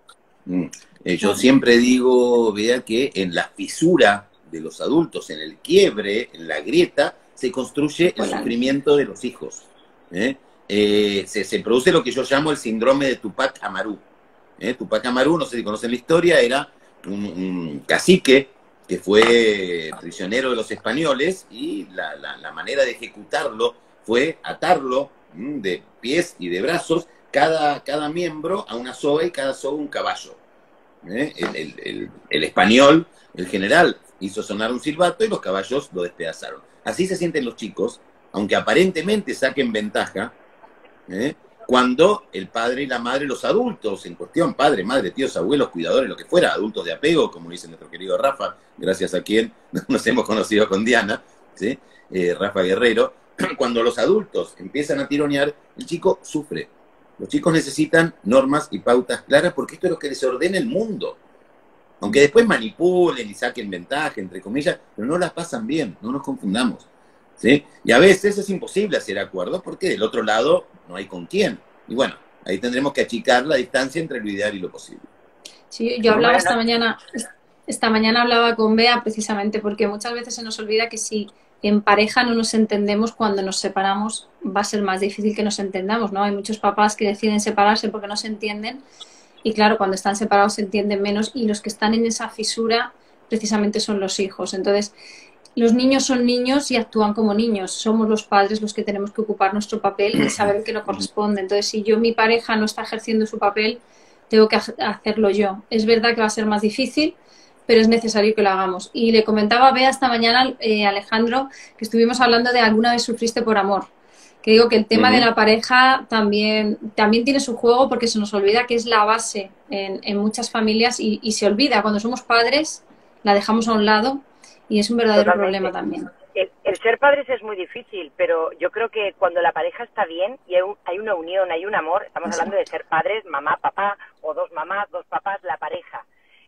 Yo siempre digo, vea, que en la fisura de los adultos, en el quiebre, en la grieta, se construye el sufrimiento de los hijos. ¿eh? Eh, se, se produce lo que yo llamo el síndrome de Tupac Amaru. ¿eh? Tupac Amaru, no sé si conocen la historia, era un, un cacique que fue prisionero de los españoles y la, la, la manera de ejecutarlo fue atarlo ¿m? de pies y de brazos, cada, cada miembro a una soga y cada soga un caballo. ¿eh? El, el, el, el español, el general, hizo sonar un silbato y los caballos lo despedazaron. Así se sienten los chicos, aunque aparentemente saquen ventaja, ¿eh? cuando el padre y la madre, los adultos en cuestión, padre, madre, tíos, abuelos, cuidadores, lo que fuera, adultos de apego, como dice nuestro querido Rafa, gracias a quien nos hemos conocido con Diana, ¿sí? eh, Rafa Guerrero, cuando los adultos empiezan a tironear, el chico sufre. Los chicos necesitan normas y pautas claras porque esto es lo que les ordena el mundo. Aunque después manipulen y saquen ventaja, entre comillas, pero no las pasan bien, no nos confundamos. ¿sí? Y a veces es imposible hacer acuerdos porque del otro lado no hay con quién. Y bueno, ahí tendremos que achicar la distancia entre lo ideal y lo posible. Sí, yo hablaba esta mañana, esta mañana hablaba con Bea precisamente porque muchas veces se nos olvida que si en pareja no nos entendemos, cuando nos separamos va a ser más difícil que nos entendamos, ¿no? Hay muchos papás que deciden separarse porque no se entienden y claro, cuando están separados se entienden menos y los que están en esa fisura precisamente son los hijos. Entonces, los niños son niños y actúan como niños. Somos los padres los que tenemos que ocupar nuestro papel y saber que no corresponde. Entonces, si yo, mi pareja no está ejerciendo su papel, tengo que hacerlo yo. Es verdad que va a ser más difícil, pero es necesario que lo hagamos. Y le comentaba a Bea esta mañana, eh, Alejandro, que estuvimos hablando de alguna vez sufriste por amor. Que digo que el tema uh-huh. de la pareja también, también tiene su juego porque se nos olvida que es la base en, en muchas familias y, y se olvida. Cuando somos padres, la dejamos a un lado y es un verdadero Totalmente. problema también. El, el ser padres es muy difícil, pero yo creo que cuando la pareja está bien y hay, un, hay una unión, hay un amor, estamos hablando de ser padres, mamá, papá, o dos mamás, dos papás, la pareja.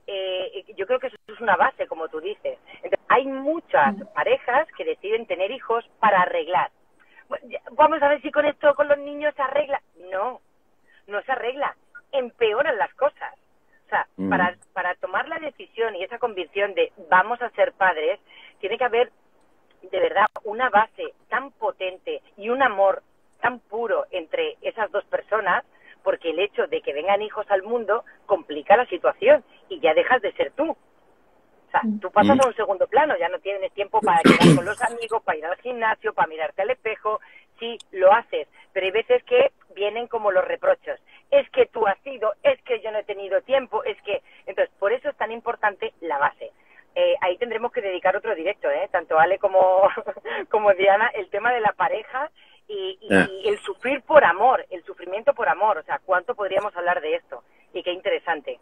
Eh, yo creo que eso es una base, como tú dices. Entonces, hay muchas parejas que deciden tener hijos para arreglar. Vamos a ver si con esto, con los niños se arregla. No, no se arregla. Empeoran las cosas. O sea, mm. para, para tomar la decisión y esa convicción de vamos a ser padres, tiene que haber de verdad una base tan potente y un amor tan puro entre esas dos personas, porque el hecho de que vengan hijos al mundo complica la situación y ya dejas de ser tú. O sea, tú pasas a un segundo plano, ya no tienes tiempo para quedar con los amigos, para ir al gimnasio, para mirarte al espejo. Sí, lo haces, pero hay veces que vienen como los reproches. Es que tú has sido, es que yo no he tenido tiempo, es que... Entonces, por eso es tan importante la base. Eh, ahí tendremos que dedicar otro directo, ¿eh? Tanto Ale como, como Diana, el tema de la pareja y, y, ah. y el sufrir por amor, el sufrimiento por amor. O sea, ¿cuánto podríamos hablar de esto? Y qué interesante.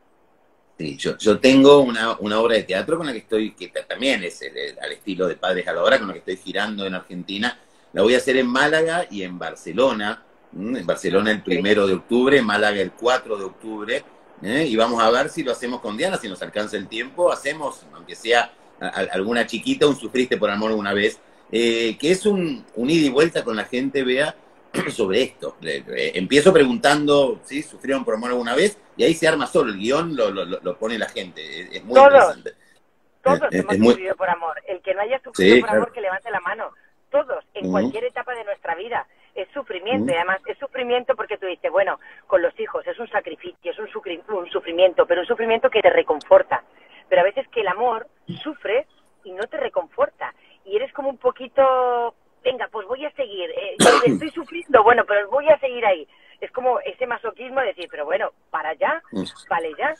Sí, yo, yo tengo una, una obra de teatro con la que estoy, que también es el, el, al estilo de Padres a la Hora, con la que estoy girando en Argentina. La voy a hacer en Málaga y en Barcelona. ¿m? En Barcelona el primero de octubre, en Málaga el cuatro de octubre. ¿eh? Y vamos a ver si lo hacemos con Diana, si nos alcanza el tiempo. Hacemos, aunque sea a, a, alguna chiquita, un Sufriste por Amor una vez, eh, que es un, un ida y vuelta con la gente, Bea, sobre esto. Le, eh, empiezo preguntando, ¿sí? ¿Sufrieron por amor alguna vez? Y ahí se arma solo, el guión lo, lo, lo pone la gente. Es, es muy todos, interesante. Todos es, hemos es muy... sufrido por amor. El que no haya sufrido sí, por claro. amor, que levante la mano. Todos, en uh-huh. cualquier etapa de nuestra vida. Es sufrimiento, uh-huh. y además es sufrimiento porque tú dices, bueno, con los hijos es un sacrificio, es un, sufri- un sufrimiento, pero un sufrimiento que te reconforta. Pero a veces que el amor sufres y no te reconforta. Y eres como un poquito... Venga, pues voy a seguir, eh, estoy sufriendo, bueno, pero voy a seguir ahí. Es como ese masoquismo de decir, pero bueno, para allá, vale ya.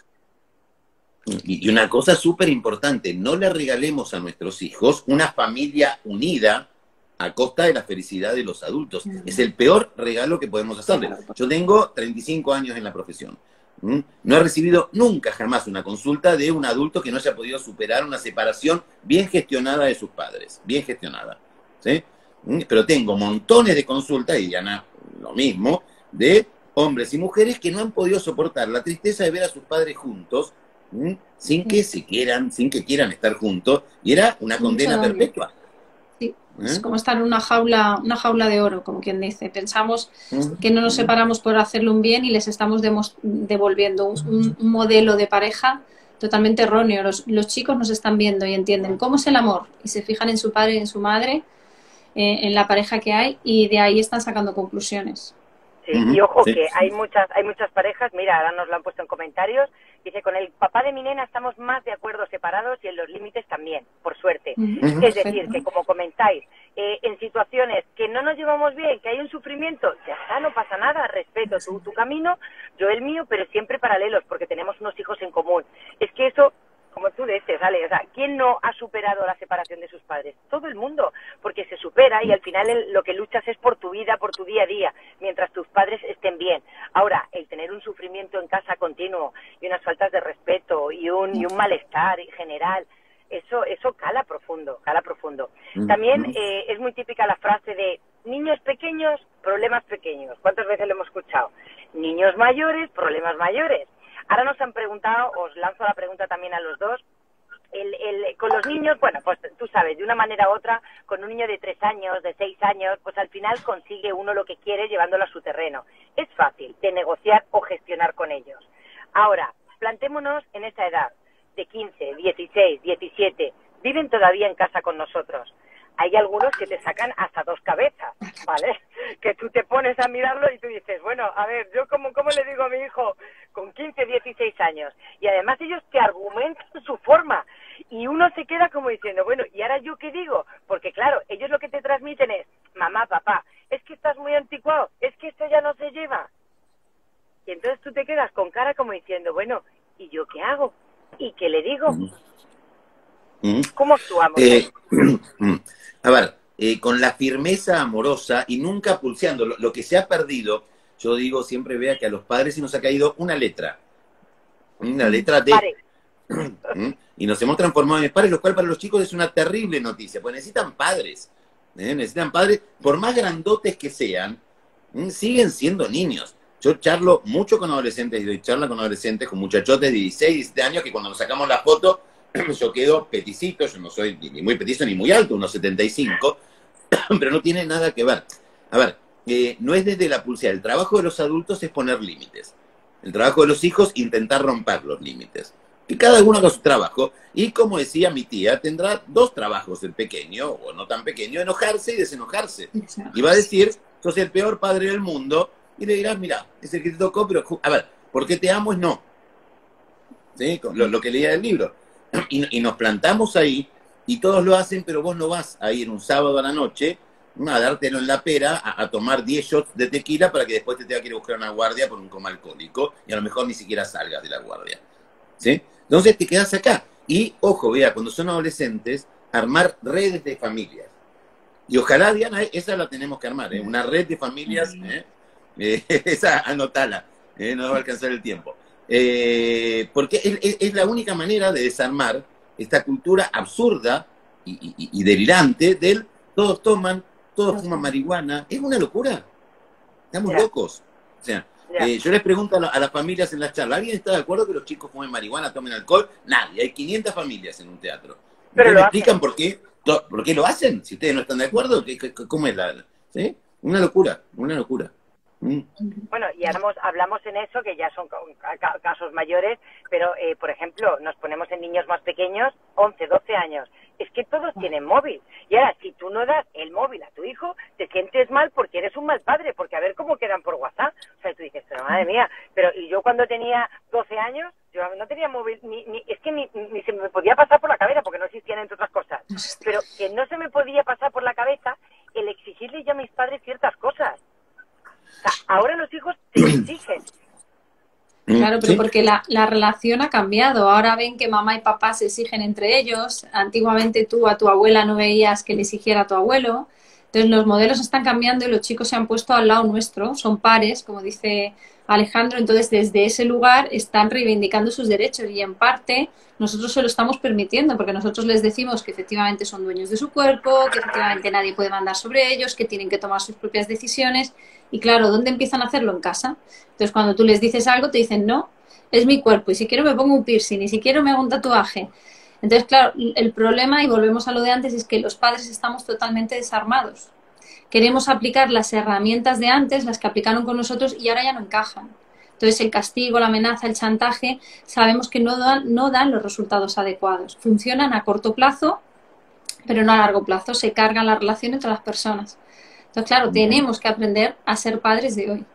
Y una cosa súper importante, no le regalemos a nuestros hijos una familia unida a costa de la felicidad de los adultos. Uh-huh. Es el peor regalo que podemos hacerle. Yo tengo treinta y cinco años en la profesión. ¿Mm? No he recibido nunca, jamás, una consulta de un adulto que no haya podido superar una separación bien gestionada de sus padres. Bien gestionada. ¿Sí? Pero tengo montones de consultas, y Diana lo mismo, de hombres y mujeres que no han podido soportar la tristeza de ver a sus padres juntos, ¿m? sin que se quieran, sin que quieran estar juntos, y era una condena perpetua. Sí, ¿Eh? Es como estar en una jaula, una jaula de oro, como quien dice. Pensamos ¿Mm? que no nos separamos por hacerle un bien y les estamos devolviendo un, un modelo de pareja totalmente erróneo. Los, los chicos nos están viendo y entienden cómo es el amor y se fijan en su padre y en su madre. eh, en la pareja que hay y de ahí están sacando conclusiones. Sí, y ojo sí. que hay muchas hay muchas parejas, mira, ahora nos lo han puesto en comentarios, dice, con el papá de mi nena estamos más de acuerdo separados y en los límites también, por suerte. Uh-huh. Es decir, que como comentáis, eh, en situaciones que no nos llevamos bien, que hay un sufrimiento, ya está, no pasa nada, respeto tu, tu camino, yo el mío, pero siempre paralelos, porque tenemos unos hijos en común. Es que eso, como tú dices, Ale, o sea, ¿quién no ha superado la separación de sus padres? Todo el mundo, porque se supera y al final el, lo que luchas es por tu vida, por tu día a día, mientras tus padres estén bien. Ahora, el tener un sufrimiento en casa continuo y unas faltas de respeto y un, y un malestar general, eso eso cala profundo, cala profundo. También eh, es muy típica la frase de niños pequeños, problemas pequeños. ¿Cuántas veces lo hemos escuchado? Niños mayores, problemas mayores. Ahora nos han preguntado, os lanzo la pregunta también a los dos, el, el, con los niños, bueno, pues tú sabes, de una manera u otra, con un niño de tres años, de seis años, pues al final consigue uno lo que quiere llevándolo a su terreno. Es fácil de negociar o gestionar con ellos. Ahora, plantémonos en esa edad, de quince, dieciséis, diecisiete, viven todavía en casa con nosotros. Hay algunos que te sacan hasta dos cabezas, ¿vale? Que tú te pones a mirarlo y tú dices, bueno, a ver, yo como, ¿cómo le digo a mi hijo con quince, dieciséis años? Y además ellos te argumentan su forma y uno se queda como diciendo, bueno, ¿y ahora yo qué digo? Porque claro, ellos lo que te transmiten es, mamá, papá, es que estás muy anticuado, es que esto ya no se lleva. Y entonces tú te quedas con cara como diciendo, bueno, ¿y yo qué hago? ¿Y qué le digo? ¿Cómo actuamos? Eh, a ver, eh, con la firmeza amorosa y nunca pulseando. Lo, lo que se ha perdido, yo digo siempre, vea que a los padres se nos ha caído una letra. Una letra de... Pare. Y nos hemos transformado en padres, lo cual para los chicos es una terrible noticia, porque necesitan padres. ¿eh? Necesitan padres, por más grandotes que sean, ¿eh? siguen siendo niños. Yo charlo mucho con adolescentes y doy charla con adolescentes, con muchachotes de dieciséis, diecisiete años, que cuando nos sacamos la foto, yo quedo peticito, yo no soy ni muy petizo ni muy alto, unos setenta y cinco, pero no tiene nada que ver. A ver, eh, no es desde la pulseada. El trabajo de los adultos es poner límites. El trabajo de los hijos, intentar romper los límites. Y cada uno haga su trabajo. Y como decía mi tía, tendrá dos trabajos, el pequeño, o no tan pequeño, enojarse y desenojarse. Y va a decir, sos el peor padre del mundo, y le dirás, mira, es el que te tocó, pero, a ver, ¿por qué te amo? Es no. ¿Sí? Lo, lo que leía del libro. Y, y nos plantamos ahí, y todos lo hacen, pero vos no vas a ir un sábado a la noche a dártelo en la pera, a, a tomar diez shots de tequila para que después te tenga que ir a buscar una guardia por un coma alcohólico, y a lo mejor ni siquiera salgas de la guardia. ¿Sí? Entonces te quedas acá. Y, ojo, vea, cuando son adolescentes, armar redes de familias. Y ojalá, Diana, esa la tenemos que armar, ¿eh? Una red de familias, ¿eh? Eh, esa anotala, ¿eh? No va a alcanzar el tiempo. Eh, porque es, es, es la única manera de desarmar esta cultura absurda y, y, y delirante del todos toman, todos fuman marihuana. Es una locura. Estamos yeah. locos. O sea, yeah. eh, yo les pregunto a, la, a las familias en las charlas, ¿alguien está de acuerdo que los chicos fumen marihuana, tomen alcohol? Nadie. Hay quinientas familias en un teatro. Pero me explican por qué, por qué lo hacen. Si ustedes no están de acuerdo, ¿cómo es la...? ¿Sí? Una locura, una locura. Bueno, y hablamos, hablamos en eso, que ya son casos mayores, pero, eh, por ejemplo, nos ponemos en niños más pequeños, once, doce años. Es que todos tienen móvil. Y ahora, si tú no das el móvil a tu hijo, te sientes mal porque eres un mal padre, porque a ver cómo quedan por WhatsApp. O sea, tú dices, pero madre mía, pero y yo cuando tenía doce años, yo no tenía móvil, ni, ni es que ni, ni se me podía pasar por la cabeza, porque no existían entre otras cosas. Pero que no se me podía pasar por la cabeza el exigirle ya a mis padres ciertas cosas. O sea, ahora los hijos te exigen. Claro, pero porque la, la relación ha cambiado. Ahora ven que mamá y papá se exigen entre ellos. Antiguamente tú a tu abuela no veías que le exigiera a tu abuelo. Entonces los modelos están cambiando y los chicos se han puesto al lado nuestro. Son pares, como dice Alejandro. Entonces desde ese lugar están reivindicando sus derechos y en parte nosotros se lo estamos permitiendo porque nosotros les decimos que efectivamente son dueños de su cuerpo, que efectivamente nadie puede mandar sobre ellos, que tienen que tomar sus propias decisiones. Y claro, ¿dónde empiezan a hacerlo? En casa. Entonces, cuando tú les dices algo, te dicen, no, es mi cuerpo. Y si quiero me pongo un piercing, y si quiero me hago un tatuaje. Entonces, claro, el problema, y volvemos a lo de antes, es que los padres estamos totalmente desarmados. Queremos aplicar las herramientas de antes, las que aplicaron con nosotros, y ahora ya no encajan. Entonces, el castigo, la amenaza, el chantaje, sabemos que no dan, no dan los resultados adecuados. Funcionan a corto plazo, pero no a largo plazo, se cargan las relaciones entre las personas. Entonces, claro, tenemos que aprender a ser padres de hoy.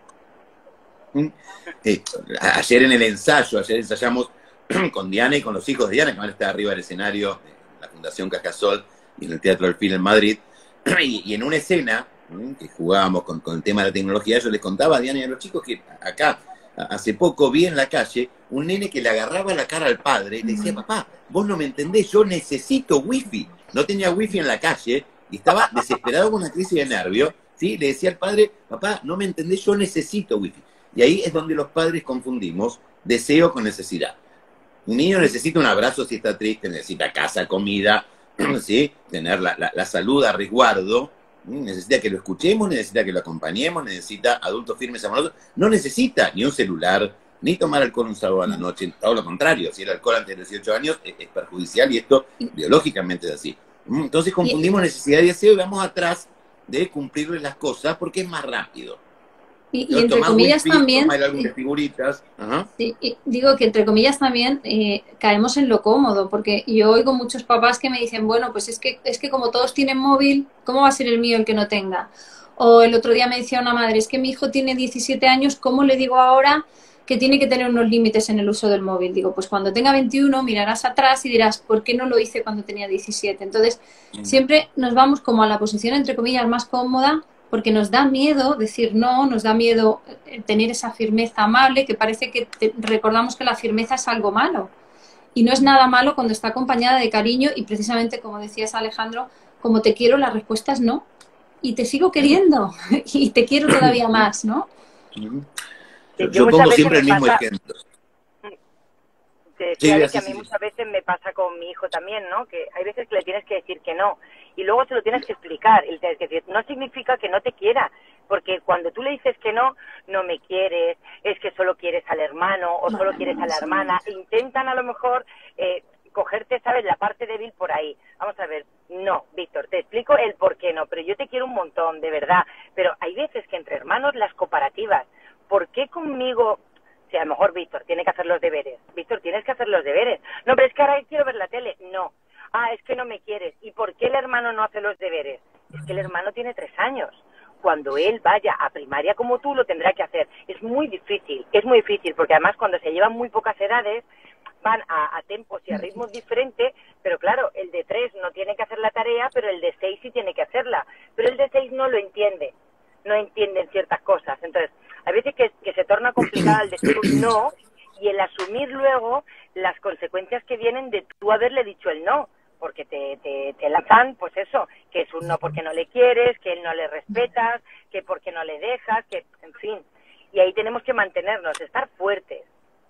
Eh, ayer en el ensayo, ayer ensayamos con Diana y con los hijos de Diana, que van a estar arriba del escenario de la Fundación Cajasol y en el Teatro del Film en Madrid, y, y en una escena que jugábamos con, con el tema de la tecnología, yo les contaba a Diana y a los chicos que acá, hace poco vi en la calle un nene que le agarraba la cara al padre y le decía, papá, vos no me entendés, yo necesito wifi. No tenía wifi en la calle y estaba desesperado con una crisis de nervio, ¿sí? Le decía al padre, papá, no me entendés, yo necesito wifi. Y ahí es donde los padres confundimos deseo con necesidad. Un niño necesita un abrazo si está triste, necesita casa, comida, ¿sí? Tener la, la, la salud a resguardo, necesita que lo escuchemos, necesita que lo acompañemos, necesita adultos firmes, amorosos. No necesita ni un celular, ni tomar alcohol un sábado a la noche, todo lo contrario. Si el alcohol antes de los dieciocho años es, es perjudicial y esto biológicamente es así. Entonces confundimos necesidad y deseo y vamos atrás de cumplirles las cosas porque es más rápido. Y, y entre comillas wifi, también, algunas figuritas. Ajá. Sí, digo que entre comillas también eh, caemos en lo cómodo, porque yo oigo muchos papás que me dicen, bueno, pues es que, es que como todos tienen móvil, ¿cómo va a ser el mío el que no tenga? O el otro día me decía una madre, es que mi hijo tiene diecisiete años, ¿cómo le digo ahora que tiene que tener unos límites en el uso del móvil? Digo, pues cuando tenga veintiuno mirarás atrás y dirás, ¿por qué no lo hice cuando tenía diecisiete? Entonces, mm. siempre nos vamos como a la posición, entre comillas, más cómoda, porque nos da miedo decir no, nos da miedo tener esa firmeza amable, que parece que te, recordamos que la firmeza es algo malo. Y no es nada malo cuando está acompañada de cariño y precisamente, como decías Alejandro, como te quiero, la respuesta es no. Y te sigo queriendo y te quiero todavía más, ¿no? Yo, yo pongo siempre el mismo pasa... ejemplo. Te decía sí, que a mí sí. muchas veces me pasa con mi hijo también, ¿no? Que hay veces que le tienes que decir que no y luego se lo tienes que explicar y le tienes que decir, no significa que no te quiera, porque cuando tú le dices que no, no me quieres, es que solo quieres al hermano o solo quieres a la hermana, e intentan a lo mejor eh, cogerte, ¿sabes?, la parte débil por ahí. Vamos a ver, no, Víctor, te explico el por qué no, pero yo te quiero un montón, de verdad, pero hay veces que entre hermanos las comparativas, ¿por qué conmigo? O sea, a lo mejor Víctor tiene que hacer los deberes. Víctor, tienes que hacer los deberes. No, pero es que ahora quiero ver la tele. No. Ah, es que no me quieres. ¿Y por qué el hermano no hace los deberes? Es que el hermano tiene tres años. Cuando él vaya a primaria como tú, lo tendrá que hacer. Es muy difícil, es muy difícil, porque además cuando se llevan muy pocas edades, van a, a tempos y a ritmos diferentes, pero claro, el de tres no tiene que hacer la tarea, pero el de seis sí tiene que hacerla. Pero el de seis no lo entiende. No entienden ciertas cosas. Entonces, a veces que, que se torna complicado el decir un no y el asumir luego las consecuencias que vienen de tú haberle dicho el no, porque te, te, te lanzan, pues eso, que es un no porque no le quieres, que él no le respetas, que porque no le dejas, que, en fin. Y ahí tenemos que mantenernos, estar fuertes.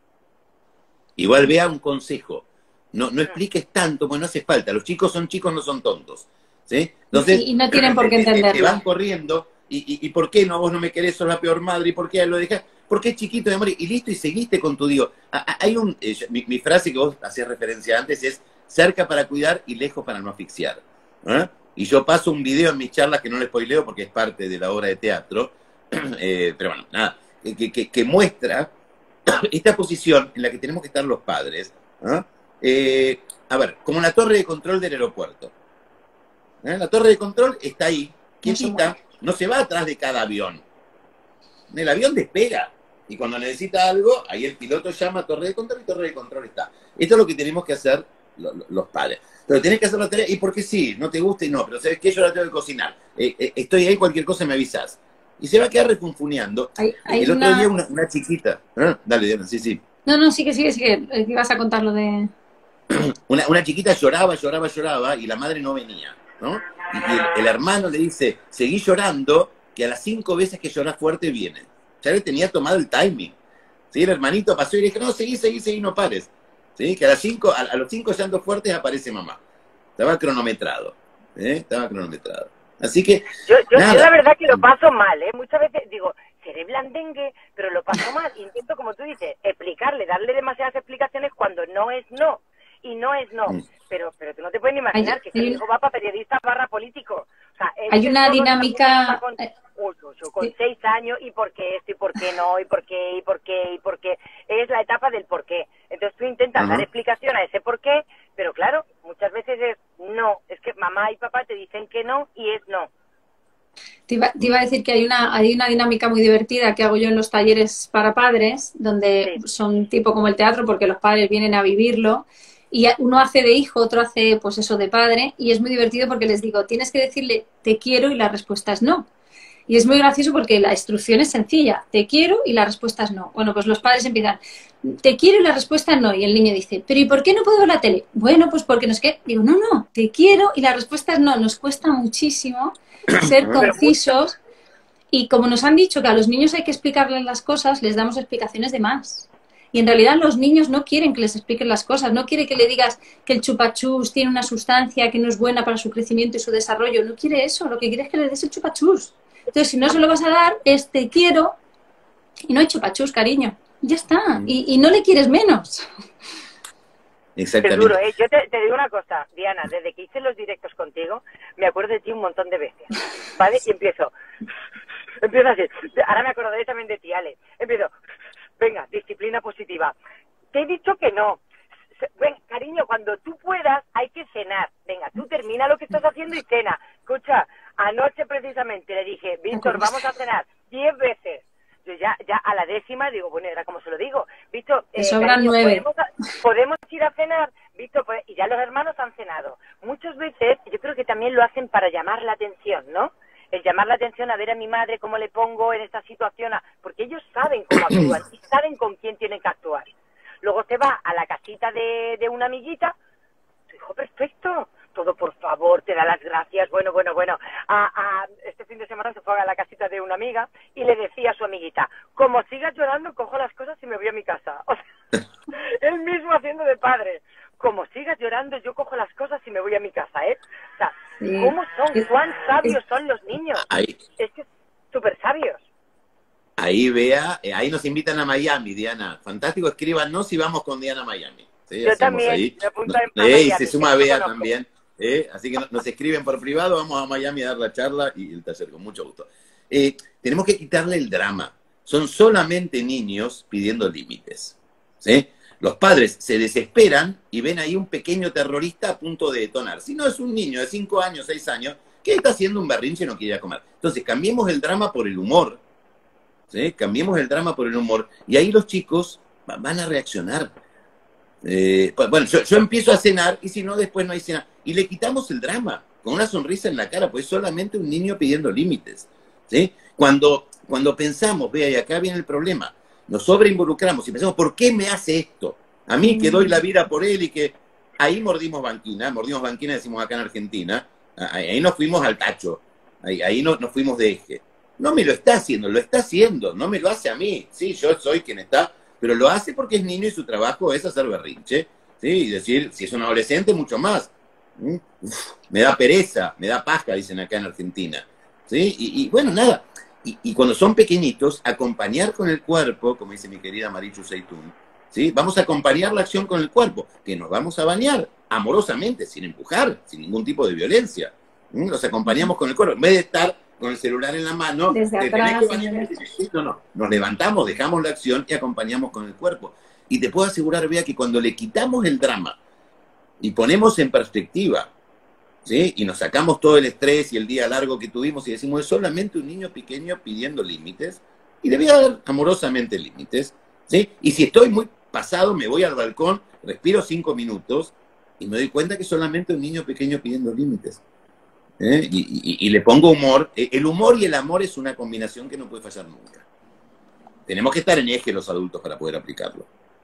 Igual vea un consejo, no, no expliques tanto, pues no hace falta, los chicos son chicos, no son tontos, ¿sí? Entonces, y, y no tienen por qué entenderlo. Te van corriendo. Y, y, ¿Y por qué no? Vos no me querés, sos la peor madre, ¿y por qué lo dejás? Porque es chiquito, de amor, y listo, y seguiste con tu Dios. Hay un, eh, mi, mi frase que vos hacías referencia antes es, cerca para cuidar y lejos para no asfixiar. ¿Eh? Y yo paso un video en mis charlas que no le spoileo porque es parte de la obra de teatro, eh, pero bueno, nada, que, que, que muestra esta posición en la que tenemos que estar los padres. ¿Eh? Eh, a ver, como la torre de control del aeropuerto. ¿Eh? La torre de control está ahí, quietita. No se va atrás de cada avión. El avión despega. Y cuando necesita algo, ahí el piloto llama a torre de control y torre de control está. Esto es lo que tenemos que hacer lo, lo, los padres. Pero tenés que hacer la tarea, y porque sí, no te gusta y no, pero ¿sabes qué? Yo la tengo que cocinar. Eh, eh, estoy ahí, cualquier cosa me avisas. Y se va a quedar refunfuneando. Hay, hay el una... otro día una, una chiquita. ¿Eh? Dale, Diana, sí, sí. No, no, sigue, sigue, sigue. Ibas a contar lo de... Una, una chiquita lloraba, lloraba, lloraba, y la madre no venía, ¿no? Y el, el hermano le dice, seguí llorando, que a las cinco veces que lloras fuerte viene. Ya le tenía tomado el timing. ¿Sí? El hermanito pasó y le dije, no, seguí, seguí, seguí, no pares. ¿Sí? Que a, las cinco, a, a los cinco llantos fuertes aparece mamá. Estaba cronometrado. ¿Eh? Estaba cronometrado. Así que, yo, yo, yo la verdad que lo paso mal, ¿eh? Muchas veces digo, seré blandengue, pero lo paso mal. Intento, como tú dices, explicarle, darle demasiadas explicaciones cuando no es no. Y no es no. Mm. Pero, pero tú no te puedes ni imaginar hay, que ese hijo va para periodista barra político. O sea, hay una dinámica... Con, uy, uy, uy, con sí. seis años, y por qué esto, y por qué no, y por qué, y por qué, y por qué. Es la etapa del por qué. Entonces tú intentas uh-huh. dar explicación a ese por qué, pero claro, muchas veces es no. Es que mamá y papá te dicen que no y es no. Te iba, te iba a decir que hay una, hay una dinámica muy divertida que hago yo en los talleres para padres, donde Sí. son tipo como el teatro, porque los padres vienen a vivirlo, y uno hace de hijo, otro hace pues eso de padre, y es muy divertido porque les digo, tienes que decirle te quiero y la respuesta es no. Y es muy gracioso porque la instrucción es sencilla, te quiero y la respuesta es no. Bueno, pues los padres empiezan, te quiero y la respuesta es no. Y el niño dice, pero ¿y por qué no puedo ver la tele? Bueno, pues porque nos que digo, no, no, te quiero y la respuesta es no. Nos cuesta muchísimo ser concisos y como nos han dicho que a los niños hay que explicarles las cosas, les damos explicaciones de más. Y en realidad los niños no quieren que les expliquen las cosas, no quiere que le digas que el chupachús tiene una sustancia que no es buena para su crecimiento y su desarrollo, no quiere eso, lo que quiere es que le des el chupachús. Entonces, si no se lo vas a dar, es te quiero y no hay chupachús, cariño. Ya está. Y, y no le quieres menos. Exactamente. Seguro, ¿eh? Yo te, te digo una cosa, Diana, desde que hice los directos contigo, me acuerdo de ti un montón de veces, ¿vale? Y empiezo, empiezo así, ahora me acordaré también de ti, Ale. Empiezo, venga, disciplina positiva. Te he dicho que no. Ven, cariño, cuando tú puedas, hay que cenar. Venga, tú termina lo que estás haciendo y cena. Escucha, anoche precisamente le dije, Víctor, vamos a cenar diez veces. Yo ya, ya a la décima digo, bueno, era como se lo digo. Víctor, eh, sobran cariño, nueve. ¿podemos, ¿podemos ir a cenar? Víctor, pues, y ya los hermanos han cenado. Muchas veces, yo creo que también lo hacen para llamar la atención, ¿no? El llamar la atención a ver a mi madre cómo le pongo en esta situación, a... porque ellos saben cómo actúan y saben con quién tienen que actuar. Luego se va a la casita de, de una amiguita, tu hijo perfecto, todo por favor, te da las gracias, bueno, bueno, bueno. A, a, este fin de semana se fue a la casita de una amiga y le decía a su amiguita, como sigas llorando, cojo las cosas y me voy a mi casa. O sea, él mismo haciendo de padre. Como sigas llorando, yo cojo las cosas y me voy a mi casa, ¿eh? O sea, Sí. ¿cómo son? ¿Cuán sabios son los niños? Ahí, Es que súper sabios. ahí vea, eh, ahí nos invitan a Miami, Diana. Fantástico, escríbanos y vamos con Diana a Miami. ¿Sí? Yo Hacemos también, ahí. me apunto Nos- a eh, Miami, y se suma que no Bea conozco. también. eh, Así que no- nos escriben por privado, vamos a Miami a dar la charla y el taller, con mucho gusto. Eh, tenemos que quitarle el drama. Son solamente niños pidiendo límites. ¿Sí? Los padres se desesperan y ven ahí un pequeño terrorista a punto de detonar. Si no es un niño de cinco años, seis años, que está haciendo un berrinche y no quiere ir a comer. Entonces, cambiemos el drama por el humor. ¿Sí? Cambiemos el drama por el humor. Y ahí los chicos va- van a reaccionar. Eh, pues, bueno, yo, yo empiezo a cenar y si no, después no hay cena. Y le quitamos el drama con una sonrisa en la cara, pues es solamente un niño pidiendo límites. ¿Sí? Cuando, cuando pensamos, vea, y acá viene el problema, nos sobreinvolucramos y pensamos, ¿por qué me hace esto? A mí que doy la vida por él y que ahí mordimos banquina, mordimos banquina, decimos acá en Argentina, ahí, ahí nos fuimos al tacho, ahí, ahí no, nos fuimos de eje. No me lo está haciendo, lo está haciendo, no me lo hace a mí. Sí, yo soy quien está, pero lo hace porque es niño y su trabajo es hacer berrinche. ¿Sí? Y decir, si es un adolescente, mucho más. ¿Mm? Uf, me da pereza, me da paja, dicen acá en Argentina. ¿Sí? Y, y bueno, nada. Y, y cuando son pequeñitos, acompañar con el cuerpo, como dice mi querida Marichu Seitún, ¿sí? Vamos a acompañar la acción con el cuerpo, que nos vamos a bañar amorosamente, sin empujar, sin ningún tipo de violencia. ¿Mm? Los acompañamos con el cuerpo, en vez de estar con el celular en la mano, Desde te atrás, tenés que bañar. No, no, nos levantamos, dejamos la acción y acompañamos con el cuerpo. Y te puedo asegurar, Bea, que cuando le quitamos el drama y ponemos en perspectiva, ¿sí? Y nos sacamos todo el estrés y el día largo que tuvimos y decimos, es solamente un niño pequeño pidiendo límites, y le voy a dar amorosamente límites, ¿sí? Y si estoy muy pasado, me voy al balcón, respiro cinco minutos y me doy cuenta que es solamente un niño pequeño pidiendo límites. ¿Eh? Y, y, y le pongo humor. El humor y el amor es una combinación que no puede fallar nunca. Tenemos que estar en eje los adultos para poder aplicarlo.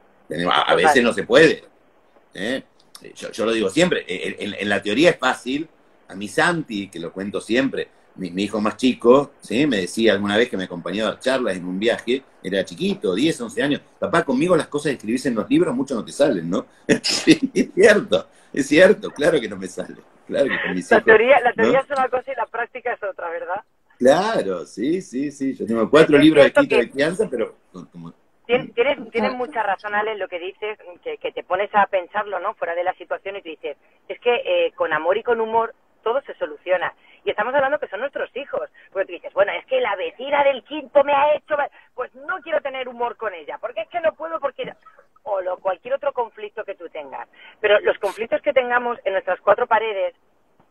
A, a veces no se puede. ¿Eh? Yo, yo lo digo siempre, en, en, en la teoría es fácil. A mi Santi, que lo cuento siempre, mi, mi hijo más chico, ¿sí? Me decía alguna vez que me acompañaba a charlas en un viaje, era chiquito, diez, once años, papá, conmigo las cosas de escribirse en los libros mucho no te salen, ¿no? Sí, es cierto, es cierto, claro que no me sale. Claro que con mis La hijos, teoría, la teoría ¿no? es una cosa y la práctica es otra, ¿verdad? Claro, sí, sí, sí. Yo tengo cuatro Es libros cierto escritos que- de crianza, pero como... Tien- Tienes, tienes mucha razón, Ale, en lo que dices, que, que te pones a pensarlo, ¿no? Fuera de la situación y te dices, es que eh, con amor y con humor todo se soluciona. Y estamos hablando que son nuestros hijos. Porque tú dices, bueno, es que la vecina del quinto me ha hecho... Pues no quiero tener humor con ella, porque es que no puedo, porque... O lo, cualquier otro conflicto que tú tengas. Pero los conflictos que tengamos en nuestras cuatro paredes,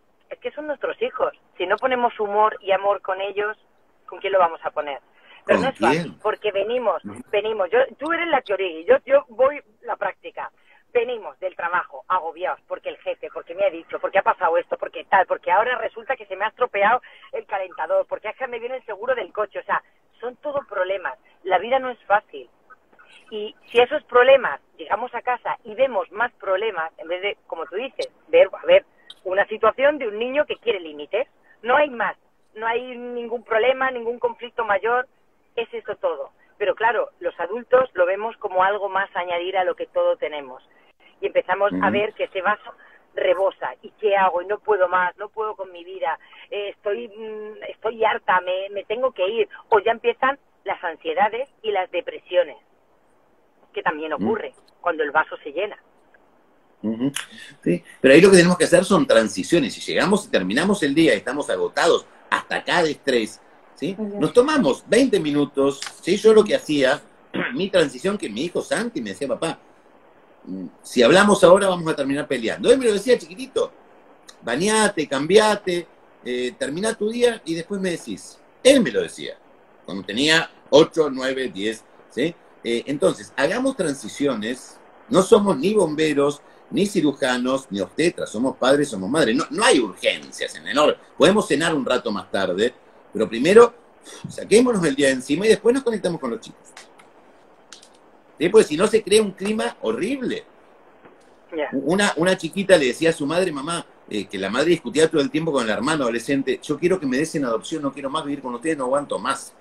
que son nuestros hijos. Si no ponemos humor y amor con ellos, ¿con quién lo vamos a poner? Pero no es fácil, porque venimos, venimos, yo, tú eres la teoría, yo, yo voy la práctica. Venimos del trabajo agobiados porque el jefe, porque me ha dicho, porque ha pasado esto, porque tal, porque ahora resulta que se me ha estropeado el calentador, porque es que me viene el seguro del coche, o sea, son todos problemas. La vida no es fácil. Y si esos problemas llegamos a casa y vemos más problemas, en vez de, como tú dices, ver, a ver, una situación de un niño que quiere límites, no hay más, no hay ningún problema, ningún conflicto mayor, es eso todo. Pero claro, los adultos lo vemos como algo más a añadir a lo que todo tenemos. Y empezamos mm. a ver que ese vaso rebosa. ¿Y qué hago? Y no puedo más, no puedo con mi vida, eh, estoy mm, estoy harta, me, me tengo que ir. O ya empiezan las ansiedades y las depresiones, que también ocurre mm. cuando el vaso se llena. Uh-huh. Sí, pero ahí lo que tenemos que hacer son transiciones. Si llegamos y terminamos el día y estamos agotados hasta acá de estrés, ¿sí? Nos tomamos veinte minutos, ¿sí? Yo lo que hacía, mi transición, que mi hijo Santi me decía, papá, si hablamos ahora vamos a terminar peleando. Él me lo decía chiquitito, bañate, cambiate, eh, termina tu día y después me decís. Él me lo decía, cuando tenía ocho, nueve, diez, ¿sí? Eh, entonces, hagamos transiciones, no somos ni bomberos, ni cirujanos, ni obstetras, somos padres, somos madres. No, no hay urgencias en el orden. Podemos cenar un rato más tarde, pero primero saquémonos el día de encima y después nos conectamos con los chicos. ¿Sí? Porque si no se crea un clima horrible. Yeah. Una, una chiquita le decía a su madre, mamá, eh, que la madre discutía todo el tiempo con el hermano adolescente, yo quiero que me des en adopción, no quiero más vivir con ustedes, no aguanto más.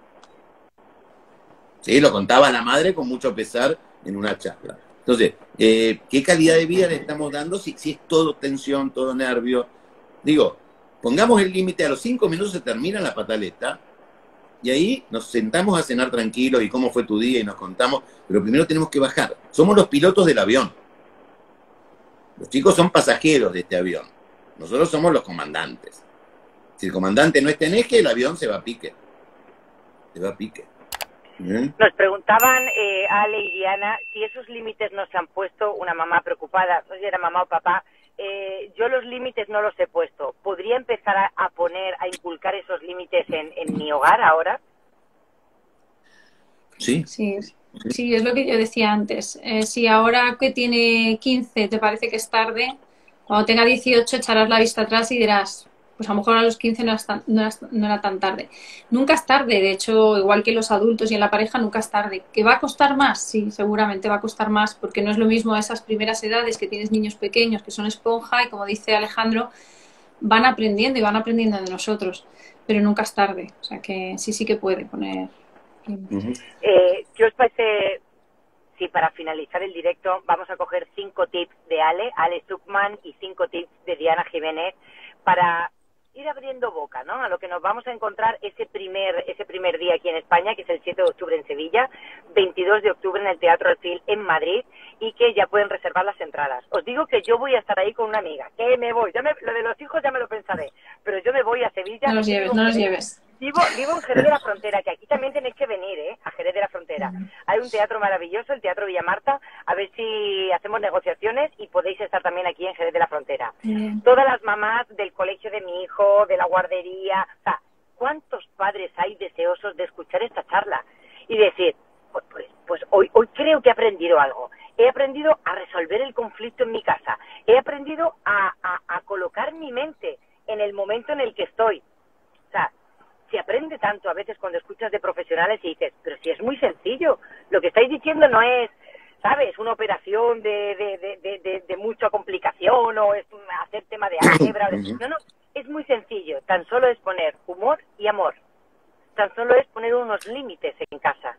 Sí, lo contaba la madre con mucho pesar en una charla. Entonces, eh, ¿qué calidad de vida le estamos dando si, si es todo tensión, todo nervio? Digo, pongamos el límite, a los cinco minutos se termina la pataleta y ahí nos sentamos a cenar tranquilos y cómo fue tu día y nos contamos, pero primero tenemos que bajar. Somos los pilotos del avión. Los chicos son pasajeros de este avión. Nosotros somos los comandantes. Si el comandante no está en eje, el avión se va a pique. Se va a pique. ¿Mm? Nos preguntaban, eh, Ale y Diana, si esos límites no se han puesto, una mamá preocupada, no sé si era mamá o papá, eh, yo los límites no los he puesto. ¿Podría empezar a, a poner, a inculcar esos límites en, en mi hogar ahora? Sí. Sí, sí, es lo que yo decía antes. Eh, si ahora que tiene quince te parece que es tarde, cuando tenga dieciocho echarás la vista atrás y dirás, pues a lo mejor a los quince no era, tan, no, era, no era tan tarde. Nunca es tarde, de hecho, igual que los adultos y en la pareja, nunca es tarde. ¿Que va a costar más? Sí, seguramente va a costar más, porque no es lo mismo a esas primeras edades que tienes niños pequeños que son esponja y, como dice Alejandro, van aprendiendo y van aprendiendo de nosotros, pero nunca es tarde. O sea que sí, sí que puede poner... Uh-huh. eh, ¿Qué os parece si para finalizar el directo vamos a coger cinco tips de Ale, Ale Zuckman, y cinco tips de Diana Jiménez para ir abriendo boca, ¿no? A lo que nos vamos a encontrar ese primer ese primer día aquí en España, que es el siete de octubre en Sevilla, veintidós de octubre en el Teatro Alfil en Madrid, y que ya pueden reservar las entradas. Os digo que yo voy a estar ahí con una amiga, que me voy, ya me, lo de los hijos ya me lo pensaré, pero yo me voy a Sevilla. No los lleves, no los lleves. Vivo, vivo en Jerez de la Frontera, que aquí también tenéis que venir, ¿eh? A Jerez de la Frontera. Hay un teatro maravilloso, el Teatro Villamarta, a ver si hacemos negociaciones y podéis estar también aquí en Jerez de la Frontera. Mm. Todas las mamás del colegio de mi hijo, de la guardería, o sea, ¿cuántos padres hay deseosos de escuchar esta charla? Y decir, pues, pues, pues hoy, hoy creo que he aprendido algo. He aprendido a resolver el conflicto en mi casa. He aprendido a, a, a colocar mi mente en el momento en el que estoy. O sea, se aprende tanto a veces cuando escuchas de profesionales y dices, pero si es muy sencillo, lo que estáis diciendo no es, ¿sabes?, una operación de, de, de, de, de, de mucha complicación o es hacer tema de álgebra. No, no, es muy sencillo. Tan solo es poner humor y amor. Tan solo es poner unos límites en casa.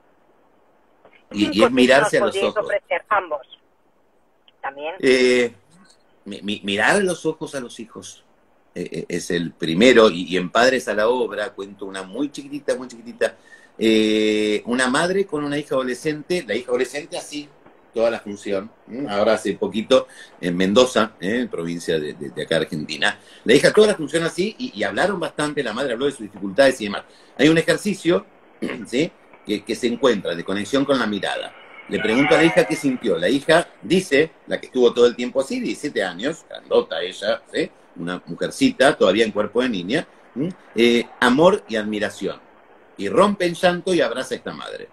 Y, y es mirarse a los ojos. Ofrecer ambos. También. Eh, mi, mi, mirar a los ojos a los hijos. Eh, es el primero, y, y en Padres a la Obra cuento una muy chiquitita, muy chiquitita, eh, una madre con una hija adolescente, la hija adolescente así, toda la función, ¿eh? Ahora hace poquito en Mendoza, ¿eh? Provincia de, de, de acá Argentina, la hija toda la función así, y, y hablaron bastante, la madre habló de sus dificultades y demás. Hay un ejercicio, ¿sí?, que, que se encuentra de conexión con la mirada. Le pregunto a la hija qué sintió. La hija dice, la que estuvo todo el tiempo así, diecisiete años, grandota ella, ¿sí?, una mujercita, todavía en cuerpo de niña, eh, amor y admiración. Y rompe en llanto y abraza a esta madre.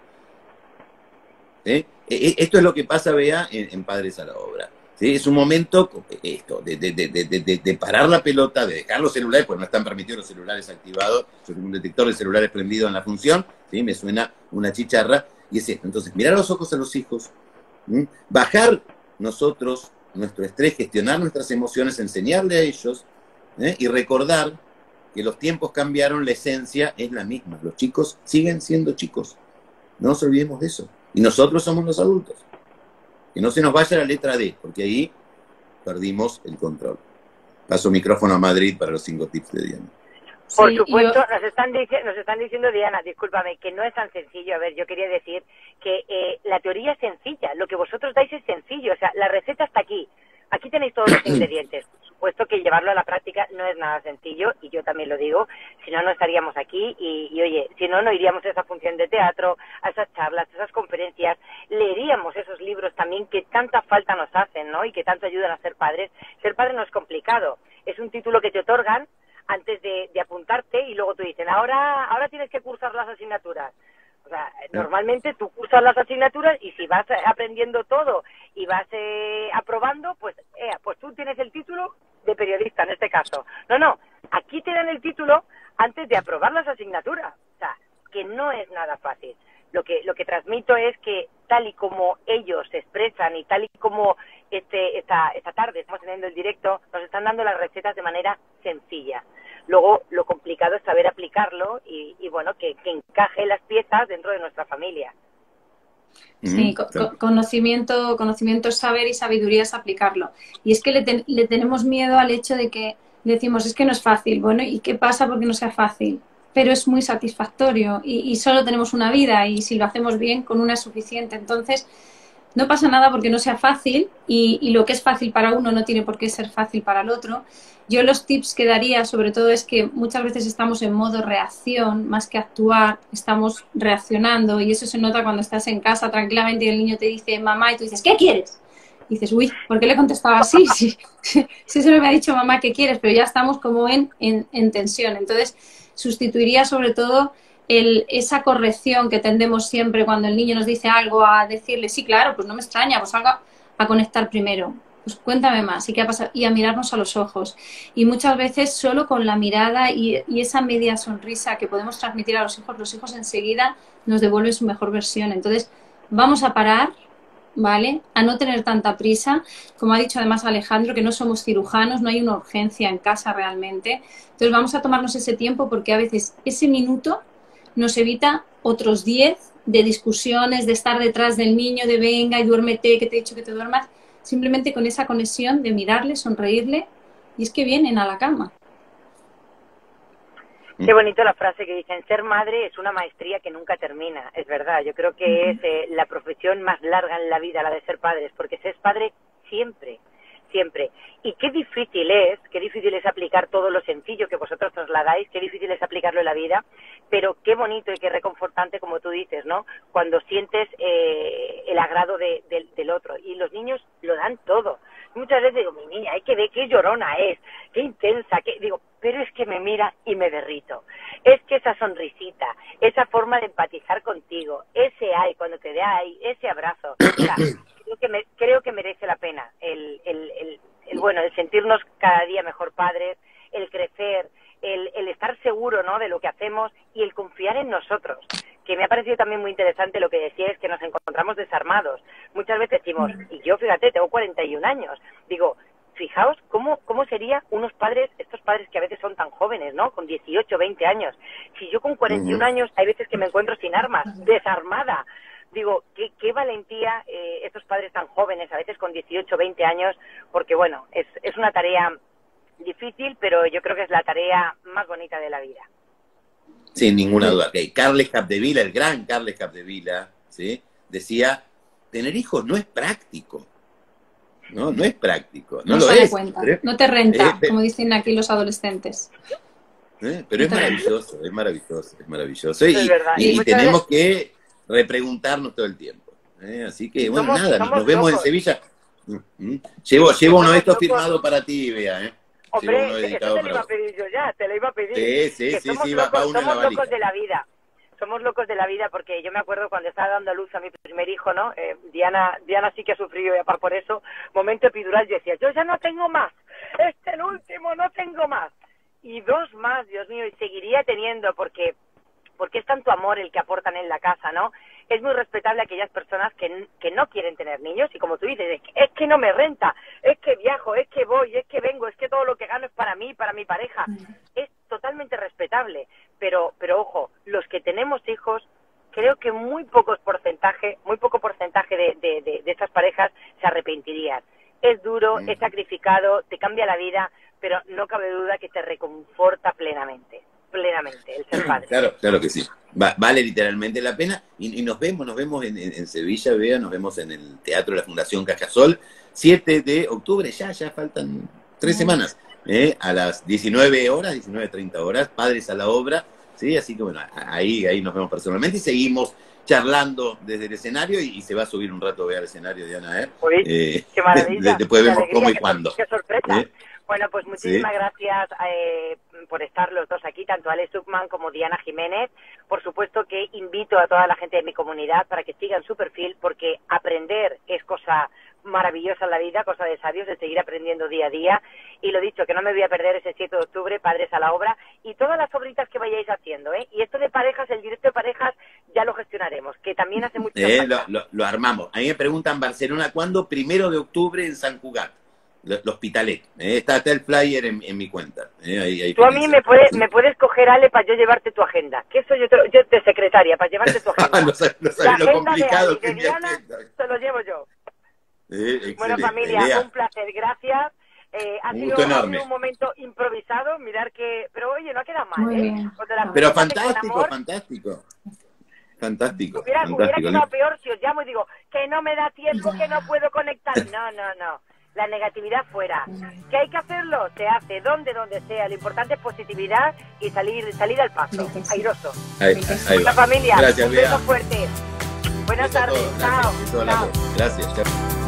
¿Sí? Esto es lo que pasa, Bea, en, en Padres a la Obra. ¿Sí? Es un momento esto, de, de, de, de, de, de parar la pelota, de dejar los celulares, pues no están permitidos los celulares activados. Yo tengo un detector de celulares prendido en la función, ¿sí? Me suena una chicharra, y es esto. Entonces, mirar a los ojos a los hijos, ¿sí? Bajar nosotros nuestro estrés, gestionar nuestras emociones, enseñarle a ellos, ¿eh? Y recordar que los tiempos cambiaron, la esencia es la misma. Los chicos siguen siendo chicos. No nos olvidemos de eso. Y nosotros somos los adultos. Que no se nos vaya la letra D, porque ahí perdimos el control. Paso micrófono a Madrid para los cinco tips de Diana. Por Sí, supuesto, yo- nos están, dic- nos están diciendo, Diana, discúlpame, que no es tan sencillo. A ver, yo quería decir que eh, la teoría es sencilla, lo que vosotros dais es sencillo, o sea, la receta está aquí. Aquí tenéis todos los ingredientes. Por supuesto que llevarlo a la práctica no es nada sencillo, y yo también lo digo, si no, no estaríamos aquí, y, y oye, si no, no iríamos a esa función de teatro, a esas charlas, a esas conferencias, leeríamos esos libros también que tanta falta nos hacen, ¿no? Y que tanto ayudan a ser padres. Ser padre no es complicado, es un título que te otorgan antes de, de apuntarte, y luego te dicen, ahora, ahora tienes que cursar las asignaturas. O sea, normalmente tú cursas las asignaturas, y si vas aprendiendo todo y vas eh, aprobando, pues, eh, pues tú tienes el título de periodista en este caso. No, no, aquí te dan el título antes de aprobar las asignaturas. O sea, que no es nada fácil. Lo que, lo que transmito es que tal y como ellos se expresan, y tal y como este, esta, esta tarde estamos teniendo el directo, nos están dando las recetas de manera sencilla. Luego, lo complicado es saber aplicarlo y, y bueno, que, que encaje las piezas dentro de nuestra familia. Sí, Mm, co- claro. co- conocimiento, conocimiento es saber, y sabiduría es aplicarlo. Y es que le, ten- le tenemos miedo al hecho de que decimos, es que no es fácil. Bueno, ¿y qué pasa porque no sea fácil? Pero es muy satisfactorio, y, y solo tenemos una vida, y si lo hacemos bien, con una es suficiente. Entonces, no pasa nada porque no sea fácil, y, y lo que es fácil para uno no tiene por qué ser fácil para el otro. Yo los tips que daría sobre todo es que muchas veces estamos en modo reacción más que actuar, estamos reaccionando, y eso se nota cuando estás en casa tranquilamente y el niño te dice mamá y tú dices ¿qué quieres? Y dices, uy, ¿por qué le contestaba así? Sí, sí, sí se me ha dicho mamá ¿qué quieres? Pero ya estamos como en, en, en tensión. Entonces sustituiría sobre todo el, esa corrección que tendemos siempre cuando el niño nos dice algo, a decirle sí, claro, pues no me extraña, pues salga a conectar primero. Pues cuéntame más, ¿y qué ha pasado? Y a mirarnos a los ojos. Y muchas veces solo con la mirada y, y esa media sonrisa que podemos transmitir a los hijos, los hijos enseguida nos devuelven su mejor versión. Entonces, vamos a parar, ¿vale? A no tener tanta prisa. Como ha dicho además Alejandro, que no somos cirujanos, no hay una urgencia en casa realmente. Entonces, vamos a tomarnos ese tiempo, porque a veces ese minuto nos evita otros diez de discusiones, de estar detrás del niño, de venga y duérmete, que te he dicho que te duermas. Simplemente con esa conexión de mirarle, sonreírle, y es que vienen a la cama. Qué bonito la frase que dicen, ser madre es una maestría que nunca termina. Es verdad, yo creo que es eh, la profesión más larga en la vida, la de ser padres, porque ser padre siempre, siempre. Y qué difícil es, qué difícil es aplicar todo lo sencillo que vosotros trasladáis, qué difícil es aplicarlo en la vida, pero qué bonito y qué reconfortante, como tú dices, ¿no? Cuando sientes eh, el agrado de, de, del otro. Y los niños lo dan todo. Muchas veces digo, mi niña, hay que ver qué llorona es, qué intensa, qué... digo, pero es que me mira y me derrito. Es que esa sonrisita, esa forma de empatizar contigo, ese ay, cuando te dé ay, ese abrazo, o sea, creo que, me, creo que merece la pena el, el, el, el, bueno, el sentirnos cada día mejor padres, el crecer, el, el estar seguro, ¿no?, de lo que hacemos, y el confiar en nosotros. Que me ha parecido también muy interesante lo que decías, que nos encontramos desarmados. Muchas veces decimos, y yo, fíjate, tengo cuarenta y un años, digo, fijaos cómo, cómo serían unos padres, estos padres que a veces son tan jóvenes, ¿no?, con dieciocho, veinte años. Si yo con cuarenta y un años hay veces que me encuentro sin armas, desarmada. Digo, qué, qué valentía eh, estos padres tan jóvenes, a veces con dieciocho, veinte años, porque bueno, es, es una tarea difícil, pero yo creo que es la tarea más bonita de la vida. Sin ninguna duda. Okay. Carles Capdevila, el gran Carles Capdevila, ¿sí?, decía, tener hijos no es práctico. No, no es práctico. No, No lo se da es. cuenta, Pero, no te renta, eh, pero, como dicen aquí los adolescentes. eh, pero es maravilloso, es maravilloso, es maravilloso. Y, Es verdad. y, Y y muchas tenemos veces... que repreguntarnos todo el tiempo. ¿eh? Así que, Y bueno, somos, nada, somos nos vemos locos. en Sevilla. Mm, mm. Llevo, llevo uno de estos Somos locos. firmado para ti, Bea, ¿eh? Hombre, uno eso dedicado te lo para iba a vos. pedir yo ya, te lo iba a pedir. Sí, sí, Que sí, somos sí, va, locos, va uno en la somos locos valija. de la vida. Somos locos de la vida porque yo me acuerdo cuando estaba dando a luz a mi primer hijo, ¿no? Eh, Diana, Diana sí que ha sufrido ya por eso. Momento epidural, yo decía, yo ya no tengo más. Este es el último, no tengo más. Y dos más, Dios mío, y seguiría teniendo porque porque es tanto amor el que aportan en la casa, ¿no? Es muy respetable a aquellas personas que, que no quieren tener niños y como tú dices, es que, es que no me renta, es que viajo, es que voy, es que vengo, es que todo lo que gano es para mí, para mi pareja. Es totalmente respetable, pero, pero ojo, los que tenemos hijos, creo que muy pocos porcentaje, muy poco porcentaje de, de, de, de estas parejas se arrepentirían. Es duro, es sacrificado, te cambia la vida, pero no cabe duda que te reconforta plenamente. plenamente el ser padre. Claro, claro que sí. Va, vale literalmente la pena. Y, y nos vemos, nos vemos en, en, en Sevilla, vea, nos vemos en el Teatro de la Fundación Cajasol, siete de octubre, ya, ya faltan tres semanas, ¿eh? A las diecinueve horas, diecinueve treinta horas, Padres a la Obra, ¿sí? Así que bueno, ahí, ahí nos vemos personalmente y seguimos charlando desde el escenario y, y se va a subir un rato, vea, al escenario, Diana, ¿eh? Uy, eh qué maravilla. Después qué vemos alegría, cómo y qué, cuándo. Qué sorpresa. ¿Eh? Bueno, pues muchísimas sí. gracias eh, por estar los dos aquí, tanto Alex Zuckman como Diana Jiménez. Por supuesto que invito a toda la gente de mi comunidad para que sigan su perfil, porque aprender es cosa maravillosa en la vida, cosa de sabios, de seguir aprendiendo día a día. Y lo dicho, que no me voy a perder ese siete de octubre, Padres a la Obra, y todas las obritas que vayáis haciendo, ¿eh? Y esto de parejas, el directo de parejas, ya lo gestionaremos, que también hace mucho eh, lo, lo, lo armamos. A mí me preguntan, Barcelona, ¿cuándo? Primero de octubre en San Cugat. El Hospitalet, eh, está, está el flyer en, en mi cuenta. Eh, ahí, ahí Tú a mí me puedes, me puedes coger, Ale, para yo llevarte tu agenda. Que eso yo, te, yo de secretaria, para llevarte tu agenda. no sabes, no sabes lo complicado que es mi Diana, agenda. te lo llevo yo. Eh, bueno, familia, Lea. un placer, gracias. Eh, ha, un sido, gusto ha enorme. sido un momento improvisado, mirar que... Pero oye, no ha quedado mal, Muy ¿eh? bien. Pero fantástico, fantástico. Fantástico. Hubiera, fantástico. hubiera quedado peor si os llamo y digo que no me da tiempo, que no puedo conectar. No, no, no. La negatividad fuera. ¿Qué hay que hacerlo? Se hace, donde, donde sea. Lo importante es positividad y salir, salir al paso, airoso. Ahí, ahí Buena va. familia, Gracias, un beso Bea. fuerte. Buenas Beso a tardes, todos. chao. Gracias. Beso a las chao. dos. Gracias. Chao.